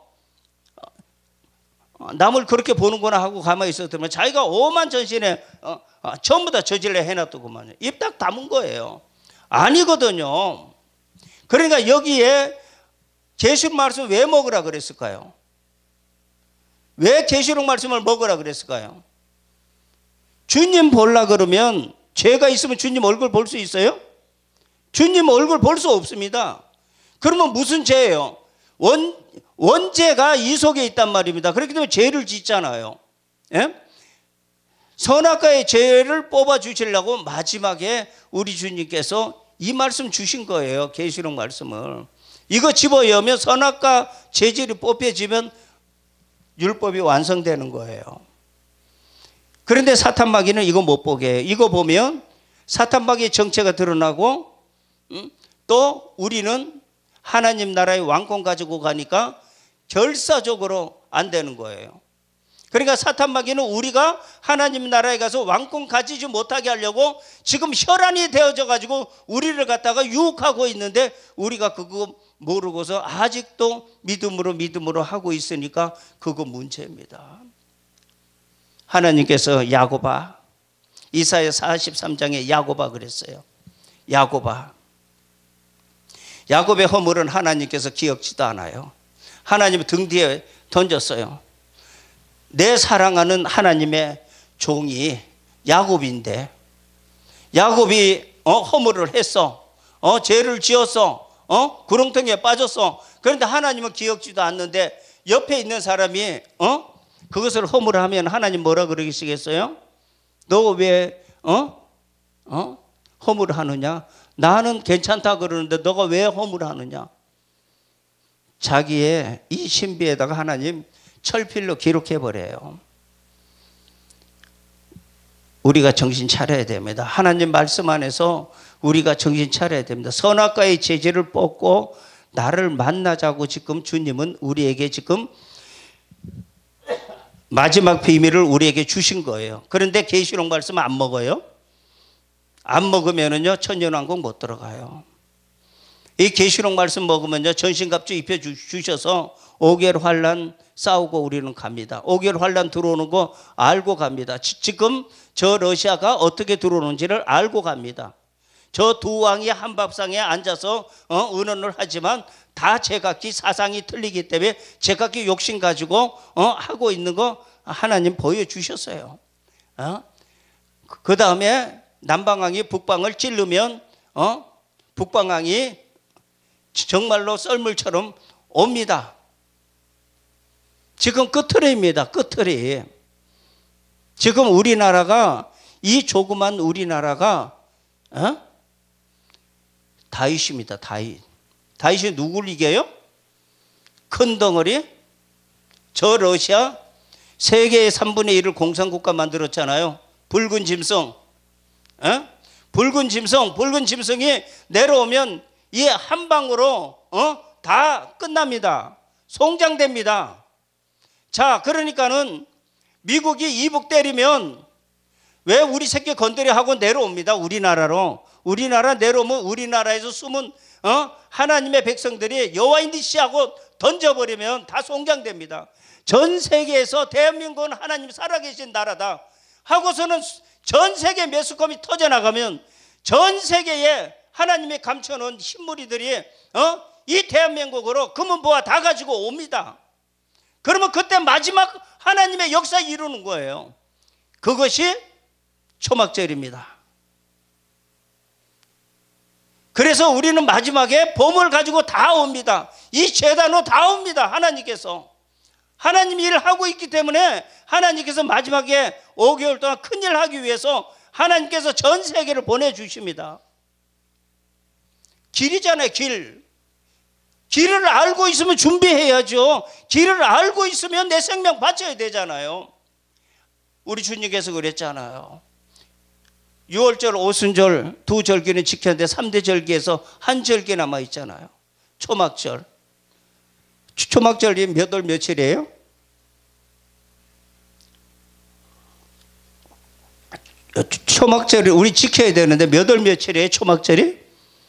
남을 그렇게 보는구나 하고 가만히 있었더니 자기가 오만 전신에 어, 어, 전부 다 저질러 해놨더구만요. 입 딱 다문 거예요. 아니거든요. 그러니까 여기에 계시록 말씀 왜 먹으라 그랬을까요? 왜 계시록 말씀을 먹으라 그랬을까요? 주님 보려 그러면, 죄가 있으면 주님 얼굴 볼 수 있어요? 주님 얼굴 볼 수 없습니다. 그러면 무슨 죄예요? 원, 원죄가 이 속에 있단 말입니다. 그렇기 때문에 죄를 짓잖아요. 예? 선악과의 죄를 뽑아 주시려고 마지막에 우리 주님께서 이 말씀 주신 거예요. 계시록 말씀을. 이거 집어여면 선악과 죄질이 뽑혀지면 율법이 완성되는 거예요. 그런데 사탄마귀는 이거 못 보게 해요. 이거 보면 사탄마귀의 정체가 드러나고 음? 또 우리는 하나님 나라의 왕권 가지고 가니까 결사적으로 안 되는 거예요. 그러니까 사탄마귀는 우리가 하나님 나라에 가서 왕권 가지지 못하게 하려고 지금 혈안이 되어져 가지고 우리를 갖다가 유혹하고 있는데, 우리가 그거 모르고서 아직도 믿음으로 믿음으로 하고 있으니까 그거 문제입니다. 하나님께서 야고바, 이사야 사십삼 장에 야고바 그랬어요. 야고바. 야곱의 허물은 하나님께서 기억지도 않아요. 하나님 등 뒤에 던졌어요. 내 사랑하는 하나님의 종이 야곱인데, 야곱이 어, 허물을 했어. 어, 죄를 지었어. 어, 구렁텅이에 빠졌어. 그런데 하나님은 기억지도 않는데 옆에 있는 사람이 어, 그것을 허물하면 하나님 뭐라 그러시겠어요? 너 왜 어, 어, 허물하느냐? 나는 괜찮다 그러는데 너가 왜 허물하느냐? 자기의 이 신비에다가 하나님 철필로 기록해버려요. 우리가 정신 차려야 됩니다. 하나님 말씀 안에서 우리가 정신 차려야 됩니다. 선악과의 죄질을 뽑고 나를 만나자고 지금 주님은 우리에게 지금 마지막 비밀을 우리에게 주신 거예요. 그런데 계시록 말씀 안 먹어요? 안 먹으면은요 천년왕국 못 들어가요. 이 계시록 말씀 먹으면요 전신갑주 입혀 주셔서 오개월 환란 싸우고 우리는 갑니다. 오개월 환란 들어오는 거 알고 갑니다. 지금 저 러시아가 어떻게 들어오는지를 알고 갑니다. 저 두 왕이 한 밥상에 앉아서 어, 의논을 하지만 다 제각기 사상이 틀리기 때문에 제각기 욕심 가지고 어, 하고 있는 거 하나님 보여주셨어요. 어? 그 다음에 남방왕이 북방을 찌르면 어? 북방왕이 정말로 썰물처럼 옵니다. 지금 끝틀입니다. 끝틀이. 지금 우리나라가 이 조그만 우리나라가 어? 다윗입니다. 다윗. 다윗이 누구를 이겨요? 큰 덩어리? 저 러시아 세계의 삼분의 일을 공산국가 만들었잖아요. 붉은 짐승. 어? 붉은 짐승, 붉은 짐승이 내려오면 이 한 방으로 어? 다 끝납니다. 송장됩니다. 자, 그러니까는 미국이 이북 때리면 왜 우리 새끼 건드려 하고 내려옵니다. 우리나라로. 우리나라 내려오면 우리나라에서 숨은 어? 하나님의 백성들이 여호와인 듯이 하고 던져버리면 다 송장됩니다. 전 세계에서 대한민국은 하나님 살아계신 나라다 하고서는 전 세계 매스컴이 터져나가면 전 세계에 하나님이 감춰놓은 흰무리들이 어? 이 대한민국으로 금은보화 다 가지고 옵니다. 그러면 그때 마지막 하나님의 역사 이루는 거예요. 그것이 초막절입니다. 그래서 우리는 마지막에 봄을 가지고 다 옵니다. 이 제단으로 다 옵니다. 하나님께서. 하나님이 일을 하고 있기 때문에 하나님께서 마지막에 오 개월 동안 큰일 하기 위해서 하나님께서 전 세계를 보내주십니다. 길이잖아요. 길. 길을 알고 있으면 준비해야죠. 길을 알고 있으면 내 생명 바쳐야 되잖아요. 우리 주님께서 그랬잖아요. 유월절, 오순절 두 절기는 지켰는데 삼 대 절기에서 한 절기 남아있잖아요. 초막절. 초막절이 몇 월 며칠이에요? 초막절이 우리 지켜야 되는데 몇 월 며칠이에요? 초막절이?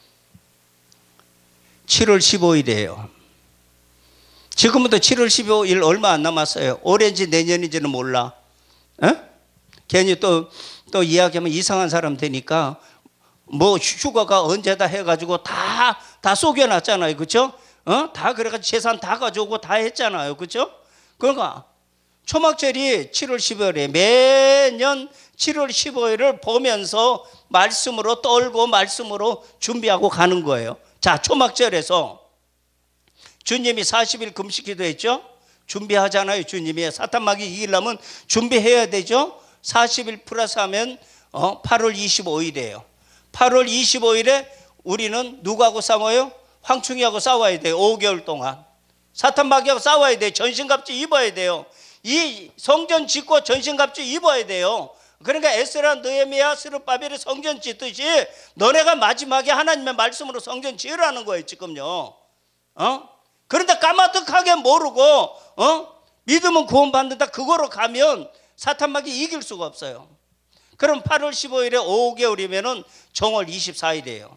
칠월 십오일이에요. 지금부터 칠월 십오일 얼마 안 남았어요. 올해인지 내년인지는 몰라. 에? 괜히 또, 또 이야기하면 이상한 사람 되니까 뭐 휴가가 언제다 해가지고 다, 다 속여놨잖아요. 그쵸? 어? 다 그래가지고 재산 다 가져오고 다 했잖아요. 그쵸? 그러니까 초막절이 칠월 십오일에 매년 칠월 십오일을 보면서 말씀으로 떨고 말씀으로 준비하고 가는 거예요. 자, 초막절에서 주님이 사십 일 금식 기도했죠? 준비하잖아요. 주님이 사탄마귀 이기려면 준비해야 되죠? 사십 일 플러스 하면 어, 팔월 이십오일이에요. 팔월 이십오일에 우리는 누구하고 싸워요? 황충이하고 싸워야 돼요. 오 개월 동안. 사탄마귀하고 싸워야 돼요. 전신갑주 입어야 돼요. 이 성전 짓고 전신갑주 입어야 돼요. 그러니까 에스라, 느헤미야, 스룹바벨이 성전 짓듯이 너네가 마지막에 하나님의 말씀으로 성전 지으라는 거예요. 지금요. 어? 그런데 까마득하게 모르고 어? 믿음은 구원받는다 그거로 가면 사탄마귀 이길 수가 없어요. 그럼 팔월 십오일에 오 개월이면은 정월 이십사일이에요.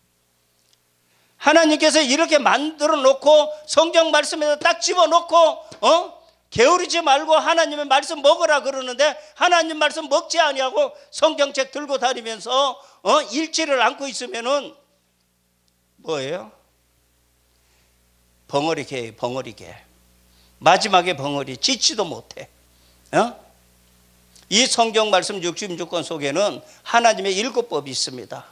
하나님께서 이렇게 만들어 놓고 성경 말씀에다 딱 집어넣고 어? 게으르지 말고 하나님의 말씀 먹으라 그러는데 하나님 말씀 먹지 아니하고 성경책 들고 다니면서 어? 일지를 안고 있으면은 뭐예요? 벙어리개예요. 벙어리개. 마지막에 벙어리. 짓지도 못해. 어? 이 성경 말씀 육십육 권 속에는 하나님의 일곱 법이 있습니다.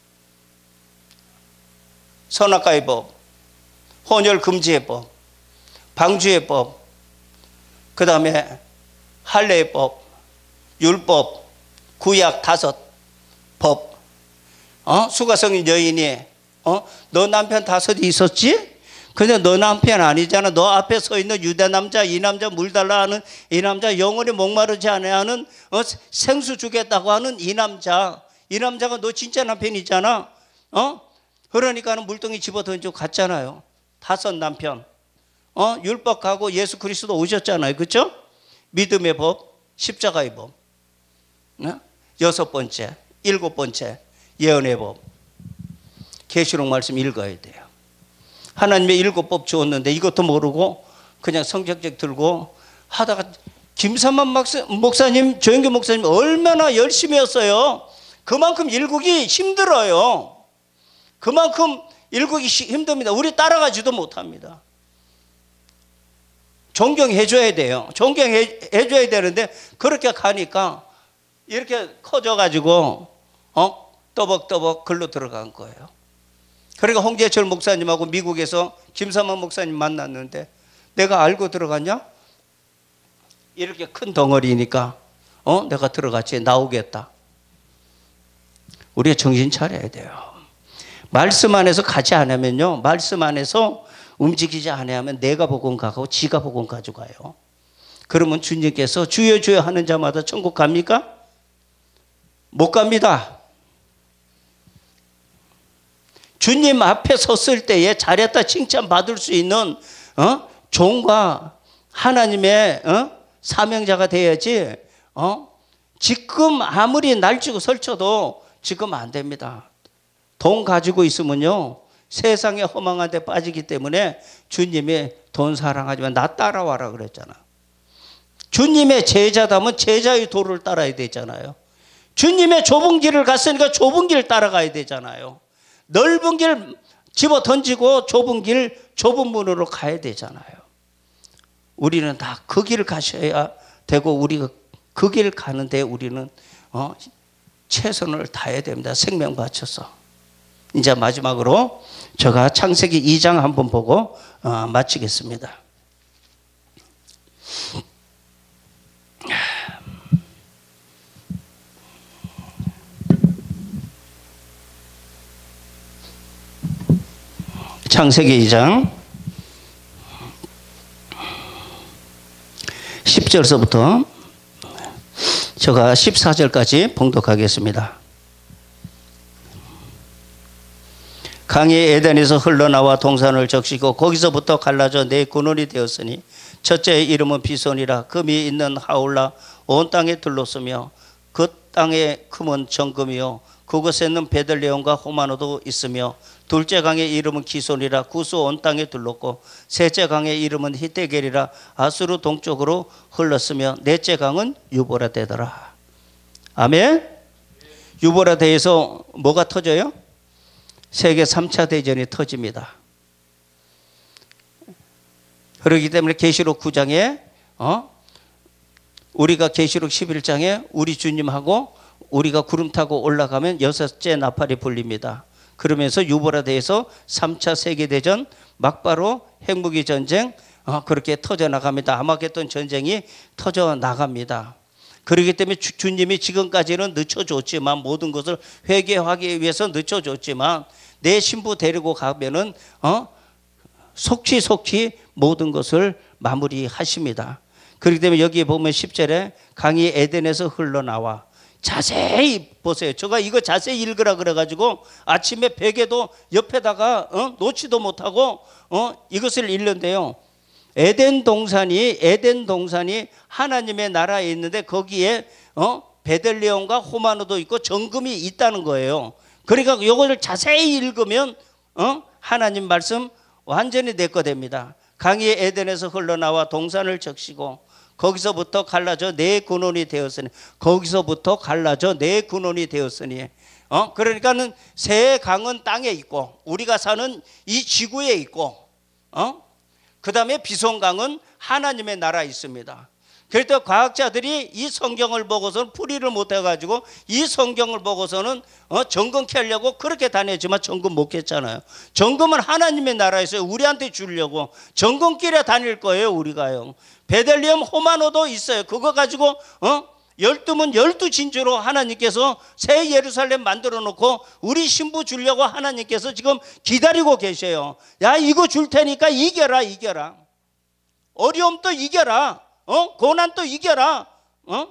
선악과의 법, 혼혈 금지의 법, 방주의 법, 그 다음에 할례의 법, 율법, 구약 다섯 법. 어? 수가성인 여인이 어? 너 남편 다섯이 있었지? 근데 너 남편 아니잖아. 너 앞에 서 있는 유대 남자, 이 남자 물 달라 하는 이 남자, 영원히 목마르지 않아 하는 어? 생수 주겠다고 하는 이 남자, 이 남자가 너 진짜 남편이잖아. 어? 그러니까는 물동이 집어 던지고 갔잖아요. 다섯 남편. 어? 율법하고 예수 그리스도 오셨잖아요. 그렇죠? 믿음의 법, 십자가의 법. 어? 여섯 번째, 일곱 번째 예언의 법. 계시록 말씀 읽어야 돼요. 하나님의 일곱 법 주었는데 이것도 모르고 그냥 성경책 들고 하다가 김삼만 목사님, 조영규 목사님 얼마나 열심히 했어요. 그만큼 일국이 힘들어요. 그만큼 일국이 힘듭니다. 우리 따라가지도 못합니다. 존경해 줘야 돼요. 존경해 줘야 되는데 그렇게 가니까 이렇게 커져 가지고 어? 떠벅떠벅 글로 들어간 거예요. 그러니까 홍재철 목사님하고 미국에서 김삼환 목사님 만났는데 내가 알고 들어갔냐? 이렇게 큰 덩어리니까 어? 내가 들어갔지. 나오겠다. 우리가 정신 차려야 돼요. 말씀 안에서 가지 않으면요, 말씀 안에서 움직이지 않으면 내가 복음 가고 지가 복음 가져가요. 그러면 주님께서 주여 주여 하는 자마다 천국 갑니까? 못 갑니다. 주님 앞에 섰을 때에 잘했다 칭찬 받을 수 있는 어? 종과 하나님의 어? 사명자가 돼야지. 어? 지금 아무리 날치고 설쳐도 지금 안 됩니다. 돈 가지고 있으면요 세상에 허망한 데 빠지기 때문에 주님이 돈 사랑하지만 나 따라와라 그랬잖아. 주님의 제자다면 제자의 도를 따라야 되잖아요. 주님의 좁은 길을 갔으니까 좁은 길 따라가야 되잖아요. 넓은 길 집어 던지고 좁은 길 좁은 문으로 가야 되잖아요. 우리는 다 그 길을 가셔야 되고 우리가 그 길 가는데 우리는 어, 최선을 다해야 됩니다. 생명 바쳐서. 이제 마지막으로 제가 창세기 이 장 한번 보고 어, 마치겠습니다. 창세기 이 장 십 절서부터 제가 십사 절까지 봉독하겠습니다. 강이 에덴에서 흘러나와 동산을 적시고 거기서부터 갈라져 네 군원이 되었으니 첫째의 이름은 비손이라. 금이 있는 하울라 온 땅에 둘렀으며 그 땅의 금은 정금이요 그곳에는 베들레헴과 호마노도 있으며 둘째 강의 이름은 기손이라. 구스 온 땅에 둘렀고 셋째 강의 이름은 히데겔이라. 아수르 동쪽으로 흘렀으며 넷째 강은 유보라데더라. 아멘. 유보라데에서 뭐가 터져요? 세계 삼 차 대전이 터집니다. 그렇기 때문에 계시록 구 장에 어? 우리가 계시록 십일 장에 우리 주님하고 우리가 구름 타고 올라가면 여섯째 나팔이 불립니다. 그러면서 유보라데에서 삼 차 세계대전 막바로 핵무기 전쟁 어, 그렇게 터져나갑니다. 아마겟돈 전쟁이 터져나갑니다. 그렇기 때문에 주, 주님이 지금까지는 늦춰줬지만 모든 것을 회개하기 위해서 늦춰줬지만 내 신부 데리고 가면은 어? 속히 속히 모든 것을 마무리하십니다. 그렇기 때문에 여기 보면 십 절에 강이 에덴에서 흘러나와. 자세히 보세요. 제가 이거 자세히 읽으라 그래가지고 아침에 베개도 옆에다가 어? 놓지도 못하고 어? 이것을 읽는데요. 에덴 동산이 에덴 동산이 하나님의 나라에 있는데 거기에 어? 베들레헴과 호마노도 있고 정금이 있다는 거예요. 그러니까 이것을 자세히 읽으면 어? 하나님 말씀 완전히 내 거 됩니다. 강이 에덴에서 흘러나와 동산을 적시고 거기서부터 갈라져 네 근원이 되었으니 거기서부터 갈라져 네 근원이 되었으니 어 그러니까는 세 강은 땅에 있고 우리가 사는 이 지구에 있고 어 그다음에 비손강은 하나님의 나라에 있습니다. 그래서 과학자들이 이 성경을 보고서는 풀이를 못 해가지고 이 성경을 보고서는 어, 점검 캐려고 그렇게 다녔지만 점검 못 했잖아요. 점검은 하나님의 나라에서 우리한테 주려고 점검길에 다닐 거예요. 우리가요. 베들레헴 호마노도 있어요. 그거 가지고 어? 열두 문 열두 진주로 하나님께서 새 예루살렘 만들어 놓고 우리 신부 주려고 하나님께서 지금 기다리고 계셔요. 야 이거 줄 테니까 이겨라 이겨라. 어려움도 이겨라. 어? 고난도 이겨라. 어?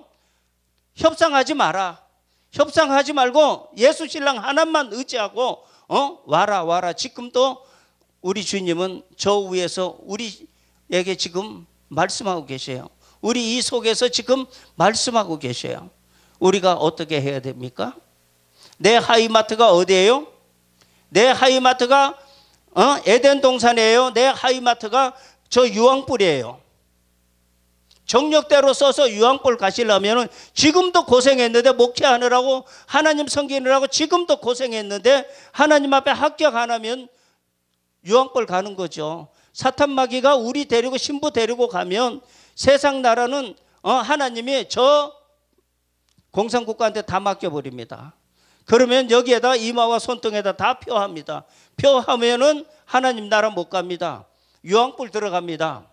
협상하지 마라. 협상하지 말고 예수 신랑 하나만 의지하고 어? 와라 와라. 지금도 우리 주님은 저 위에서 우리에게 지금 말씀하고 계세요. 우리 이 속에서 지금 말씀하고 계셔요. 우리가 어떻게 해야 됩니까? 내 하이마트가 어디예요? 내 하이마트가 어? 에덴 동산이에요. 내 하이마트가 저 유황불이에요. 정력대로 써서 유황불 가시려면 지금도 고생했는데, 목회하느라고 하나님 섬기느라고 지금도 고생했는데 하나님 앞에 합격 안 하면 유황불 가는 거죠. 사탄 마귀가 우리 데리고, 신부 데리고 가면 세상 나라는 어, 하나님이 저 공산국가한테 다 맡겨버립니다. 그러면 여기에다 이마와 손등에다 다 표합니다. 표하면은 하나님 나라 못 갑니다. 유황불 들어갑니다.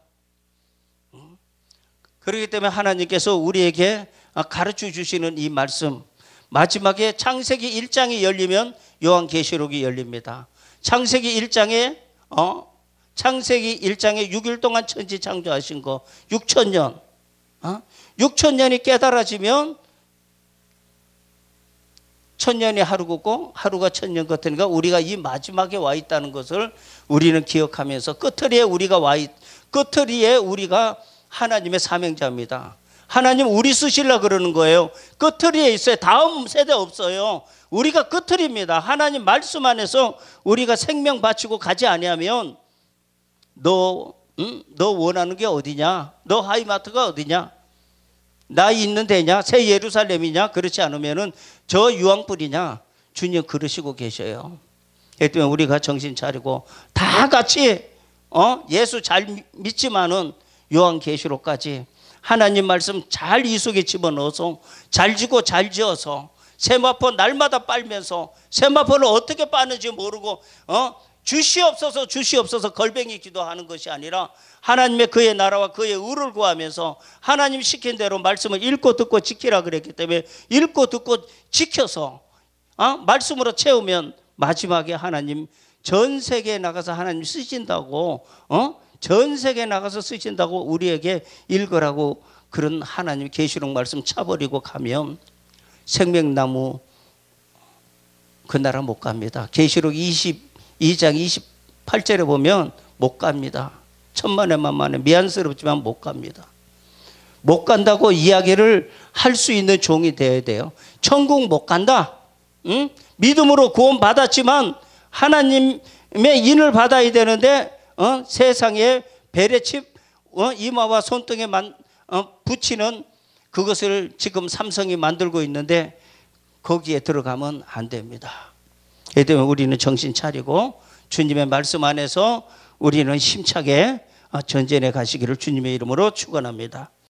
그렇기 때문에 하나님께서 우리에게 가르쳐 주시는 이 말씀, 마지막에 창세기 일 장이 열리면 요한계시록이 열립니다. 창세기 일 장에 어? 창세기 일 장에 육 일 동안 천지 창조하신 거 육천 년, 어? 육천 년이 깨달아지면 천년이 하루 같고 하루가 천년 같으니까 우리가 이 마지막에 와 있다는 것을 우리는 기억하면서, 끝터리에 우리가 와 있, 끝터리에 우리가 하나님의 사명자입니다. 하나님 우리 쓰시려고 그러는 거예요. 끝터리에 있어요. 다음 세대 없어요. 우리가 끝터리입니다. 하나님 말씀 안에서 우리가 생명 바치고 가지 아니하면 너, 응? 너 원하는 게 어디냐? 너 하이마트가 어디냐? 나 있는 데냐? 새 예루살렘이냐? 그렇지 않으면은 저 유황불이냐? 주님 그러시고 계셔요. 그렇기 때문에 우리가 정신 차리고 다 같이 어? 예수 잘 믿지만은 요한계시록까지 하나님 말씀 잘 이 속에 집어넣어서 잘 지고 잘 지어서 세마포 날마다 빨면서, 세마포를 어떻게 빠는지 모르고 어? 주시옵소서 주시옵소서 걸뱅이 기도하는 것이 아니라 하나님의 그의 나라와 그의 의를 구하면서 하나님 시킨 대로 말씀을 읽고 듣고 지키라 그랬기 때문에 읽고 듣고 지켜서 어? 말씀으로 채우면 마지막에 하나님 전 세계에 나가서 하나님 쓰신다고 어? 전 세계에 나가서 쓰신다고 우리에게 읽으라고 그런 하나님 계시록 말씀 차버리고 가면 생명나무 그 나라 못 갑니다. 계시록 이십이 장 이십팔 절에 보면 못 갑니다. 천만에 만만에 미안스럽지만 못 갑니다. 못 간다고 이야기를 할 수 있는 종이 되어야 돼요. 천국 못 간다. 응? 믿음으로 구원 받았지만 하나님의 인을 받아야 되는데 어? 세상에 베레칩 어? 이마와 손등에 만, 어? 붙이는 그것을 지금 삼성이 만들고 있는데 거기에 들어가면 안 됩니다. 그렇기 때문에 우리는 정신 차리고 주님의 말씀 안에서 우리는 힘차게 전쟁에 가시기를 주님의 이름으로 축원합니다.